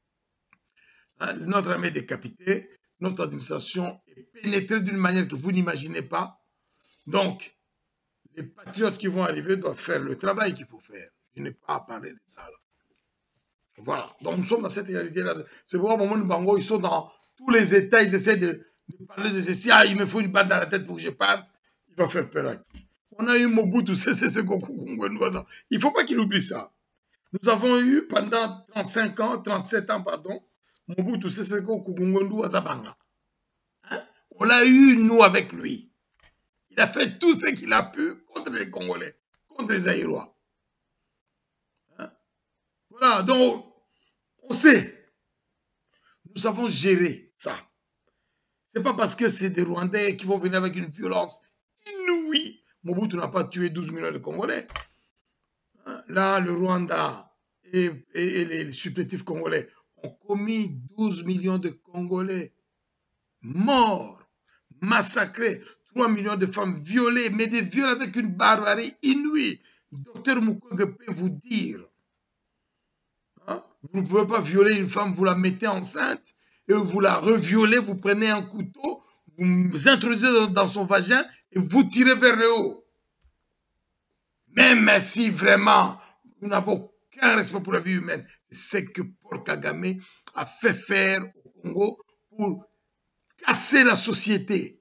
hein, notre armée est décapitée, notre administration est pénétrée d'une manière que vous n'imaginez pas. Donc, les patriotes qui vont arriver doivent faire le travail qu'il faut faire. Je n'ai pas à parler de ça. Là. Voilà. Donc, nous sommes dans cette réalité-là. C'est pourquoi, au moment de Bango, ils sont dans tous les États, ils essaient de, de parler de ceci. Ah, il me faut une balle dans la tête pour que je parte. Il va faire peur à qui? On a eu Mobutu, c'est ce qu'on Il ne faut pas qu'il oublie ça. Nous avons eu pendant trente-cinq ans, trente-sept ans, pardon, Mobutu Sese Kukungondu Azabanga. Hein? On l'a eu, nous, avec lui. Il a fait tout ce qu'il a pu contre les Congolais, contre les Aïrois. Hein? Voilà, donc, on sait. Nous avons géré ça. Ce n'est pas parce que c'est des Rwandais qui vont venir avec une violence inouïe. Mobutu n'a pas tué douze millions de Congolais. Hein? Là, le Rwanda et, et, et les supplétifs congolais ont commis douze millions de Congolais morts, massacrés, trois millions de femmes violées, mais des viols avec une barbarie inouïe. Docteur Mukwege peut vous dire, hein, vous ne pouvez pas violer une femme, vous la mettez enceinte, et vous la reviolez, vous prenez un couteau, vous vous introduisez dans, dans son vagin, et vous tirez vers le haut. Même si vraiment, nous n'avons aucun respect pour la vie humaine, c'est ce que Paul Kagame a fait faire au Congo pour casser la société,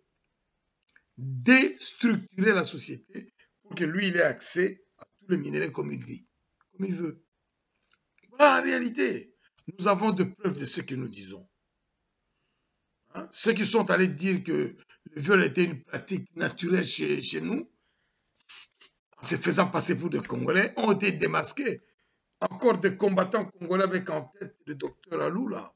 déstructurer la société pour que lui, il ait accès à tous les minéraux comme il vit, comme il veut. Voilà la réalité. Nous avons de preuves de ce que nous disons. Hein? Ceux qui sont allés dire que le viol était une pratique naturelle chez, chez nous, en se faisant passer pour des Congolais, ont été démasqués. Encore des combattants congolais avec en tête le docteur Alula,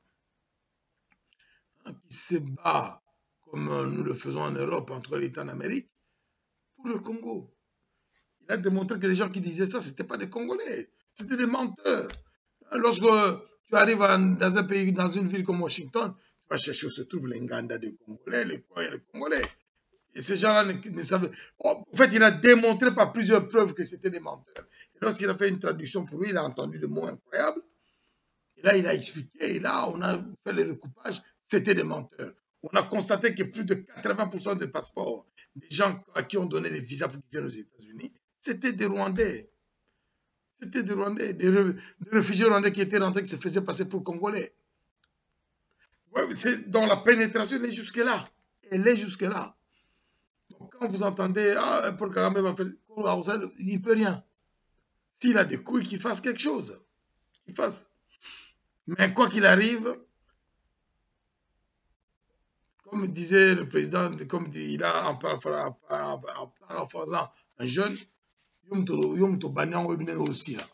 hein, qui se bat comme nous le faisons en Europe, entre l'État en Amérique, pour le Congo. Il a démontré que les gens qui disaient ça, ce n'étaient pas des Congolais, c'était des menteurs. Lorsque tu arrives dans un pays, dans une ville comme Washington, tu vas chercher où se trouvent les Nganda des Congolais, les Koyas des Congolais. Et ces gens-là ne, ne savaient... Oh, en fait, il a démontré par plusieurs preuves que c'était des menteurs. Et lorsqu'il a fait une traduction pour lui, il a entendu des mots incroyables. Et là, il a expliqué, et là, on a fait le recoupage, c'était des menteurs. On a constaté que plus de quatre-vingts pour cent des passeports des gens à qui on donnait les visas pour qu'ils viennent aux États-Unis, c'était des Rwandais. C'était des Rwandais, des, re, des réfugiés rwandais qui étaient rentrés, qui se faisaient passer pour Congolais. Ouais, dans la pénétration, elle est jusque-là. Elle est jusque-là. Donc, quand vous entendez, ah, Paul Kagame va faire, il ne peut rien. S'il a des couilles, qu'il fasse quelque chose. Qu'il fasse. Mais quoi qu'il arrive, comme disait le président, comme il a en paraphrasant un jeune, aussi là.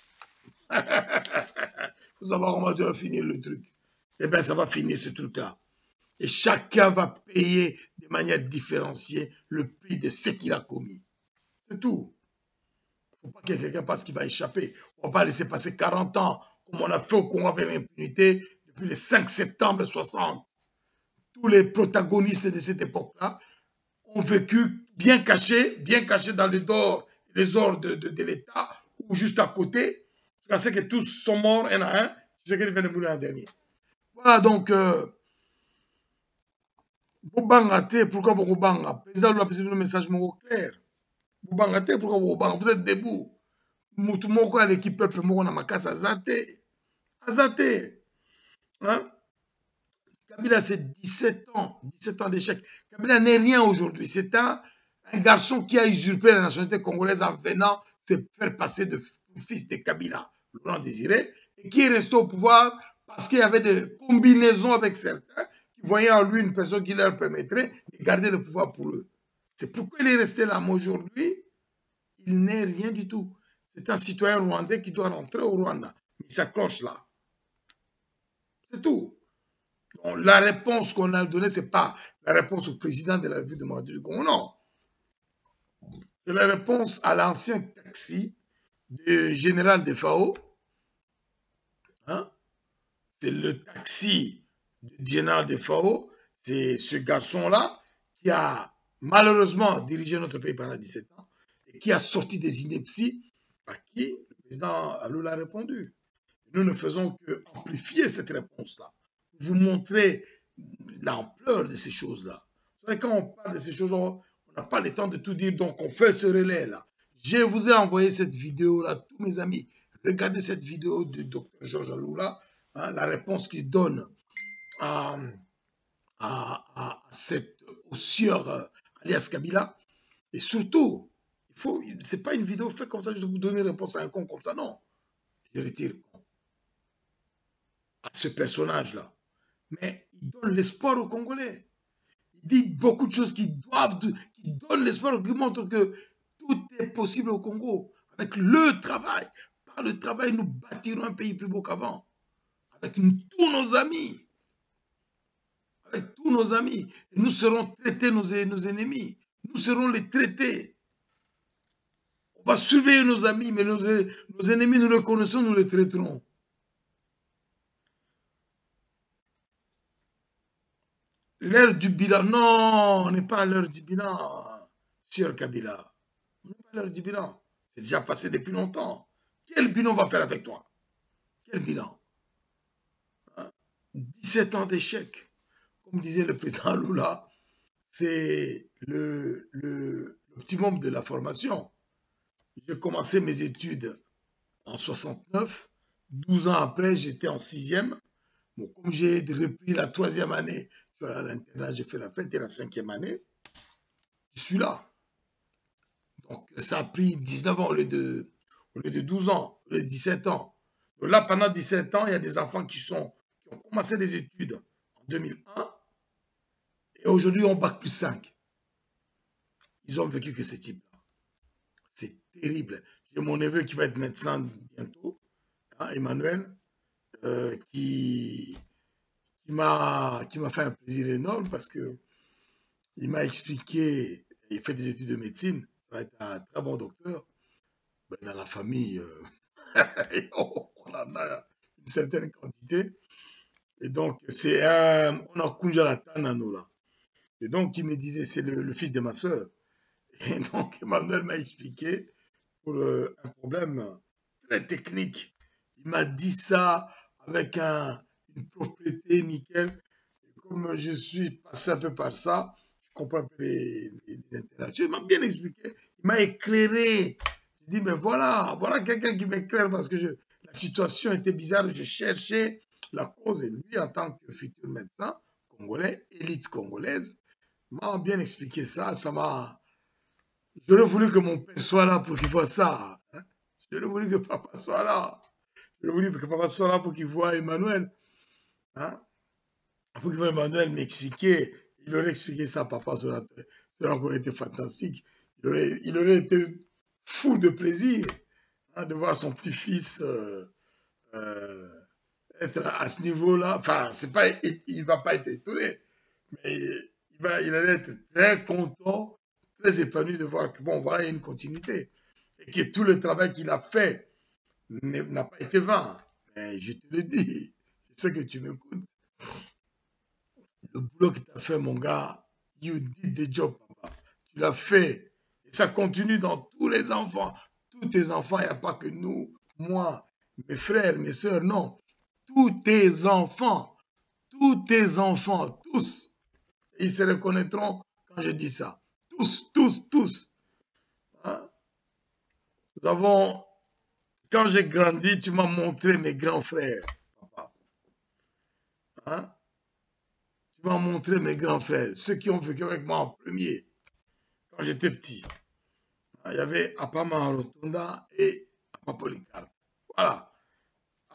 Faut savoir comment tu vas finir le truc. Eh bien, ça va finir ce truc-là. Et chacun va payer de manière différenciée le prix de ce qu'il a commis. C'est tout. Il ne faut pas que quelqu'un pense qu'il va échapper. On ne va pas laisser passer quarante ans, comme on a fait au Congo avec l'impunité, depuis le cinq septembre soixante. Tous les protagonistes de cette époque-là ont vécu bien cachés, bien cachés dans le dehors, les ors de, de, de l'État, ou juste à côté. Parce que tous sont morts un à un, c'est ce qui vient de mourir en dernier. Voilà, donc, euh, Bobangate, pourquoi Bobanga? Le président lui a fait un message clair. Bobangate, pourquoi Bobanga? Vous êtes debout. Moutoumoko à l'équipe peuple, Moko na makasa, azate. Azate. Hein? Kabila, c'est dix-sept ans, dix-sept ans d'échec. Kabila n'est rien aujourd'hui. C'est un, un garçon qui a usurpé la nationalité congolaise en venant se faire passer de fils de Kabila, Laurent Désiré. et qui est resté au pouvoir parce qu'il y avait des combinaisons avec certains qui voyaient en lui une personne qui leur permettrait de garder le pouvoir pour eux. C'est pourquoi il est resté là. Mais aujourd'hui, il n'est rien du tout. C'est un citoyen rwandais qui doit rentrer au Rwanda. Il s'accroche là. C'est tout. Donc, la réponse qu'on a donnée, ce n'est pas la réponse au président de la République démocratique du Congo, non. C'est la réponse à l'ancien taxi du général de Fao. Hein? C'est le taxi du général de Fao. C'est ce garçon-là qui a malheureusement dirigé notre pays pendant dix-sept ans et qui a sorti des inepties à qui le président Alula a répondu. Nous ne faisons que amplifier cette réponse-là. Vous montrer l'ampleur de ces choses-là. Vous savez, quand on parle de ces choses-là, on n'a pas le temps de tout dire, donc on fait ce relais-là. Je vous ai envoyé cette vidéo-là, tous mes amis. Regardez cette vidéo du docteur Georges Alula, hein, la réponse qu'il donne à, à, à cet ossieur euh, alias Kabila. Et surtout, ce n'est pas une vidéo faite comme ça, je vais vous donner une réponse à un con comme ça, non. Je retire à ce personnage-là. Mais il donne l'espoir aux Congolais. Il dit beaucoup de choses qui doivent, qui donnent l'espoir, qui montrent que tout est possible au Congo. Avec le travail. Par le travail, nous bâtirons un pays plus beau qu'avant. Avec tous nos amis. Avec tous nos amis. Et nous serons traités nos, nos ennemis. Nous serons les traités. On va surveiller nos amis, mais nos, nos ennemis, nous les connaissons, nous les traiterons. L'heure du bilan, non, on n'est pas à l'heure du bilan, sur Kabila. On n'est pas à l'heure du bilan. C'est déjà passé depuis longtemps. Quel bilan on va faire avec toi? Quel bilan? Hein? dix-sept ans d'échec. Comme disait le président Lula, c'est le, le, l'optimum de la formation. J'ai commencé mes études en soixante-neuf. douze ans après, j'étais en sixième. Bon, comme j'ai repris la troisième année, je suis à l'internat, j'ai fait la fête et la cinquième année, je suis là. Donc, ça a pris dix-neuf ans au lieu de, au lieu de douze ans, au lieu de dix-sept ans. Donc là, pendant dix-sept ans, il y a des enfants qui, sont, qui ont commencé des études en deux mille un et aujourd'hui, on bac plus cinq. Ils ont vécu que ce type-là. C'est terrible. J'ai mon neveu qui va être médecin bientôt, hein, Emmanuel, euh, qui, qui m'a fait un plaisir énorme parce que il m'a expliqué, il fait des études de médecine, ça va être un très bon docteur. Ben, dans la famille, euh, on en a une certaine quantité. Et donc, c'est un, on a Kunjala Tanano là. Et donc, il me disait, c'est le, le fils de ma sœur. Et donc, Emmanuel m'a expliqué pour euh, un problème très technique. Il m'a dit ça avec un, une propriété nickel. Et comme je suis passé un peu par ça, je comprends un peu les, les, les interactions. Il m'a bien expliqué. Il m'a éclairé. Je dis, mais voilà, voilà quelqu'un qui m'éclaire parce que je, la situation était bizarre. Je cherchais la cause. Et lui, en tant que futur médecin congolais, élite congolaise, m'a bien expliqué ça. Ça m'a... J'aurais voulu que mon père soit là pour qu'il voit ça. Hein? J'aurais voulu que papa soit là. J'aurais voulu que papa soit là pour qu'il voit Emmanuel. Hein? Pour qu'il voit Emmanuel m'expliquer. Il aurait expliqué ça à papa. Ça aurait encore été fantastique. Il aurait, il aurait été fou de plaisir, hein, de voir son petit-fils euh, euh, être à ce niveau-là. Enfin, c'est pas, il ne va pas être étonné. Mais il, va, il allait être très content, très épanoui de voir que, bon, voilà, il y a une continuité. Et que tout le travail qu'il a fait n'a pas été vain. Mais je te le dis, je sais que tu m'écoutes. Le boulot que tu as fait, mon gars, you did the job, papa. Tu l'as fait. Et ça continue dans tous les enfants. Tous tes enfants, il n'y a pas que nous, moi, mes frères, mes sœurs, non. Tous tes enfants, tous tes enfants, tous. Ils se reconnaîtront quand je dis ça. Tous, tous, tous. Hein? Nous avons, quand j'ai grandi, tu m'as montré mes grands frères, papa. Hein? Tu m'as montré mes grands frères, ceux qui ont vécu avec moi en premier, quand j'étais petit. Il y avait Apama Rotonda et Apa Polycarpe. Voilà.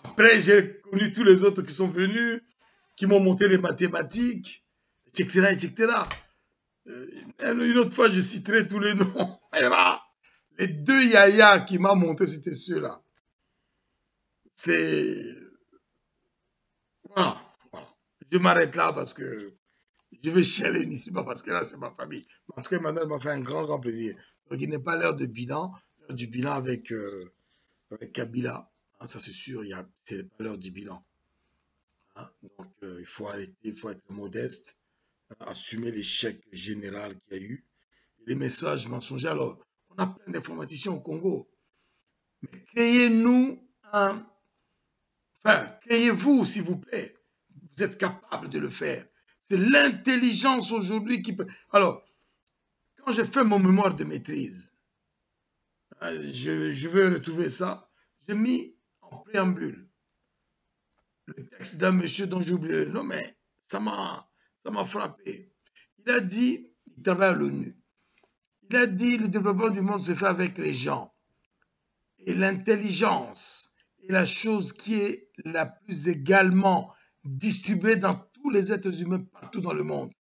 Après, j'ai connu tous les autres qui sont venus, qui m'ont montré les mathématiques, et cetera, et cetera. Une autre fois, je citerai tous les noms. Les deux Yaya qui m'ont montré, c'était ceux-là. C'est... Voilà, voilà. Je m'arrête là parce que je vais chialer ici, pas parce que là, c'est ma famille. En tout cas, Emmanuel m'a fait un grand, grand plaisir. Donc, il n'est pas l'heure de bilan, l'heure du bilan avec, euh, avec Kabila. Hein, ça, c'est sûr, c'est pas l'heure du bilan. Hein. Donc, euh, il faut arrêter, il faut être modeste, hein, assumer l'échec général qu'il y a eu. Et les messages mensongers. Alors, on a plein d'informaticiens au Congo. Mais créez-nous un... Enfin, créez-vous, s'il vous plaît. Vous êtes capable de le faire. C'est l'intelligence aujourd'hui qui peut... Alors, quand j'ai fait mon mémoire de maîtrise, je, je vais retrouver ça, j'ai mis en préambule le texte d'un monsieur dont j'ai oublié le nom, mais ça m'a ça m'a frappé. Il a dit, il travaille à l'ONU, il a dit le développement du monde se fait avec les gens. Et l'intelligence est la chose qui est la plus également distribuée dans tous les êtres humains partout dans le monde.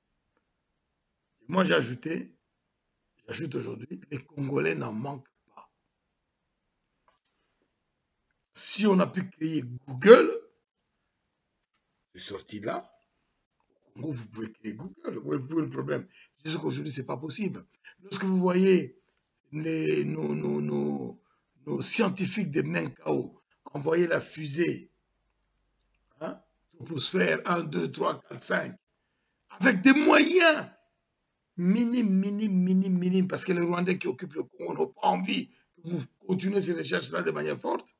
Et moi, j'ai ajouté, j'ajoute aujourd'hui, les Congolais n'en manquent pas. Si on a pu créer Google, c'est sorti de là. Au Congo, vous pouvez créer Google. Où est le problème? Je sais qu'aujourd'hui, ce n'est pas possible. Lorsque vous voyez les, nos, nos, nos, nos scientifiques de Menkao envoyer la fusée, hein, troposphère un, deux, trois, quatre, cinq, avec des moyens minimes, minimes, minimes, minimes, parce que les Rwandais qui occupent le Congo n'ont pas envie que vous continuez ces recherches-là de manière forte.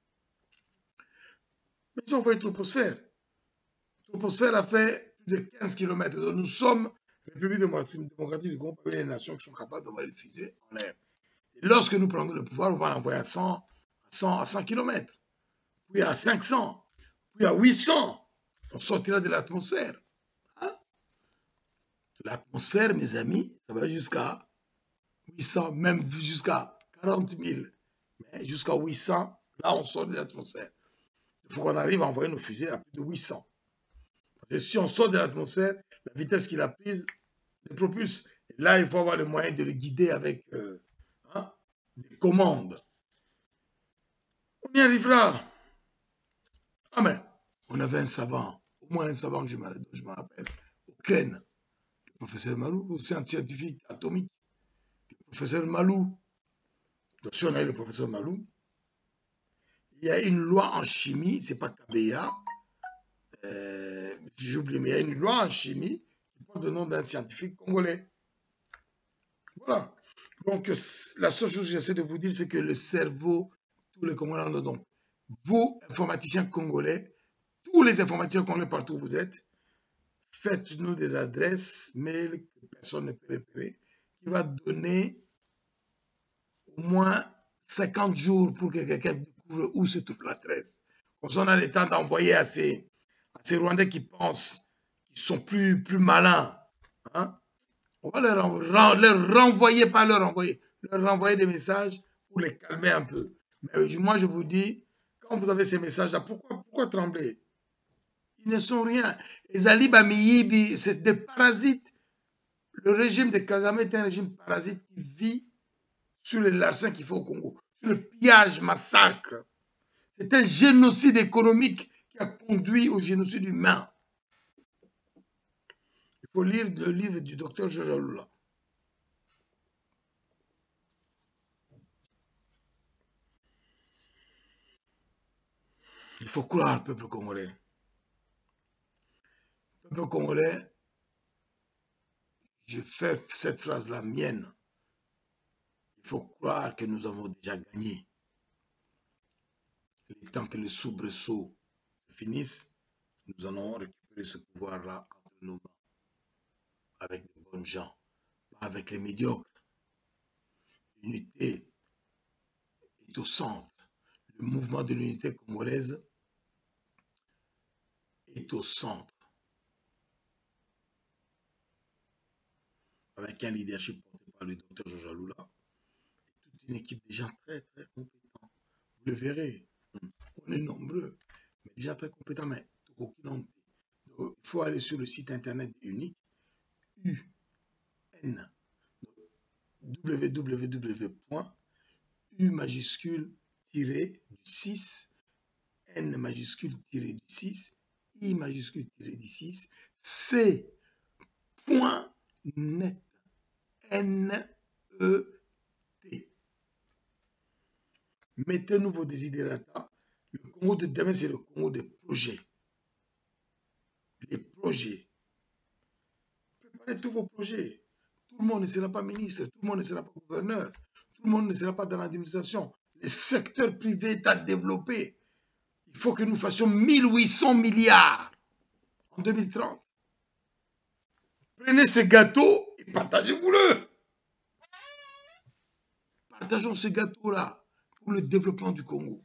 Mais ils ont envoyé troposphère. Troposphère a fait plus de quinze kilomètres. Donc nous sommes, République démocratique du Congo, parmi les nations qui sont capables d'envoyer des fusées en l'air. Et lorsque nous prendrons le pouvoir, on va l'envoyer à cent, à cent kilomètres, puis à cinq cents, puis à huit cents. On sortira de l'atmosphère. Hein? L'atmosphère, mes amis, ça va jusqu'à huit cents, même jusqu'à quarante mille. Mais jusqu'à huit cents, là, on sort de l'atmosphère. Il faut qu'on arrive à envoyer nos fusées à plus de huit cents. Parce que si on sort de l'atmosphère, la vitesse qu'il a prise le propulse. Et là, il faut avoir le moyen de le guider avec euh, hein, des commandes. On y arrivera. Ah mais, on avait un savant, au moins un savant que je me rappelle, au Ukraine, le professeur Malou, c'est un scientifique atomique. Le professeur Malou. Donc si on a eu le professeur Malou, il y a une loi en chimie, c'est pas K B A, euh, j'ai oublié, mais il y a une loi en chimie qui porte le nom d'un scientifique congolais. Voilà. Donc, la seule chose que j'essaie de vous dire, c'est que le cerveau, tous les Congolais en ont donc. Vous, informaticiens congolais, tous les informaticiens congolais partout où vous êtes, faites-nous des adresses mail que personne ne peut repérer, qui va donner au moins cinquante jours pour que quelqu'un découvre où se trouve l'adresse. Comme ça, on a le temps d'envoyer à ces, à ces Rwandais qui pensent qu'ils sont plus, plus malins. Hein? On va leur, leur renvoyer, pas leur envoyer, leur renvoyer des messages pour les calmer un peu. Mais moi, je vous dis, quand vous avez ces messages-là, pourquoi, pourquoi trembler? Ils ne sont rien. Les Ali Bamiyibi, c'est des parasites. Le régime de Kagame est un régime parasite qui vit sur les larcins qu'il fait au Congo, sur le pillage, massacre. C'est un génocide économique qui a conduit au génocide humain. Il faut lire le livre du docteur Jojo Lula. Il faut croire, peuple congolais. Peuple congolais, je fais cette phrase-là mienne. Il faut croire que nous avons déjà gagné. Le temps que les soubresauts se finissent, nous allons récupérer ce pouvoir-là entre nos mains, avec les bonnes gens, pas avec les médiocres. L'unité est au centre. Le mouvement de l'unité congolaise est au centre. Avec un leadership porté par le docteur Jojo Lula, et toute une équipe de gens très très compétents. Vous le verrez. on est nombreux, mais déjà très compétents, mais aucune. Il faut aller sur le site internet unique, U N, www. U majuscule tiré du six, N majuscule tiré du six, I majuscule tiré du six, C point net, N E T. Mettez-nous vos désidérata. Le Congo de demain, c'est le Congo des projets. Les projets. Préparez tous vos projets. Tout le monde ne sera pas ministre, tout le monde ne sera pas gouverneur, tout le monde ne sera pas dans l'administration. Les secteurs privés à développer. Il faut que nous fassions mille huit cents milliards en deux mille trente. Prenez ce gâteau et partagez-vous-le. Partageons ce gâteau-là pour le développement du Congo.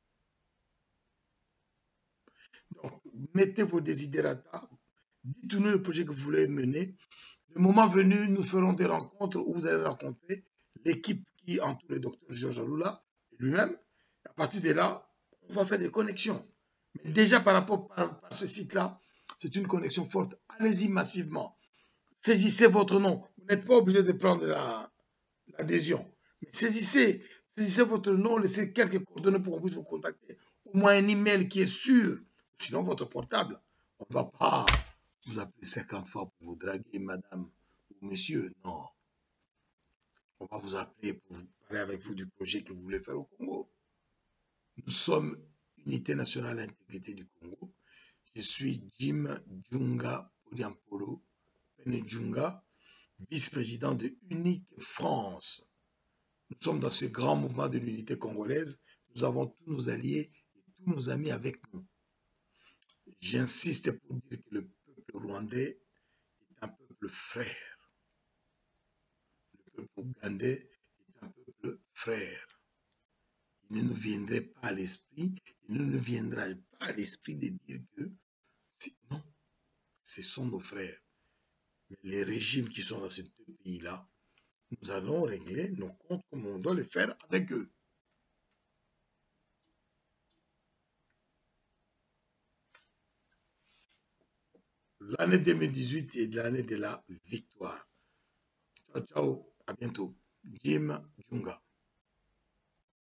Donc, mettez vos désidérata, dites-nous le projet que vous voulez mener. Le moment venu, nous ferons des rencontres où vous allez rencontrer l'équipe qui entoure le docteur Georges Aloula et lui-même. À partir de là, on va faire des connexions. Mais déjà par rapport à ce site-là, c'est une connexion forte. Allez-y massivement. Saisissez votre nom. Vous n'êtes pas obligé de prendre l'adhésion. La, mais saisissez, saisissez votre nom, laissez quelques coordonnées pour qu'on puisse vous contacter. Au moins un email qui est sûr. Sinon, votre portable, on ne va pas vous appeler cinquante fois pour vous draguer, madame ou monsieur. Non. On va vous appeler pour vous parler avec vous du projet que vous voulez faire au Congo. Nous sommes Unité nationale à l'intégrité du Congo. Je suis Jim Djunga Podiampolo Pene Djunga, vice-président de Unique France. Nous sommes dans ce grand mouvement de l'unité congolaise. Nous avons tous nos alliés et tous nos amis avec nous. J'insiste pour dire que le peuple rwandais est un peuple frère. Le peuple ougandais est un peuple frère. Il ne nous viendrait pas à l'esprit, il ne nous viendra pas à l'esprit de dire que non, ce sont nos frères. Mais les régimes qui sont dans ces deux pays-là, nous allons régler nos comptes comme on doit le faire avec eux. L'année deux mille dix-huit est l'année de la victoire. Ciao, ciao, à bientôt. Jim Djunga.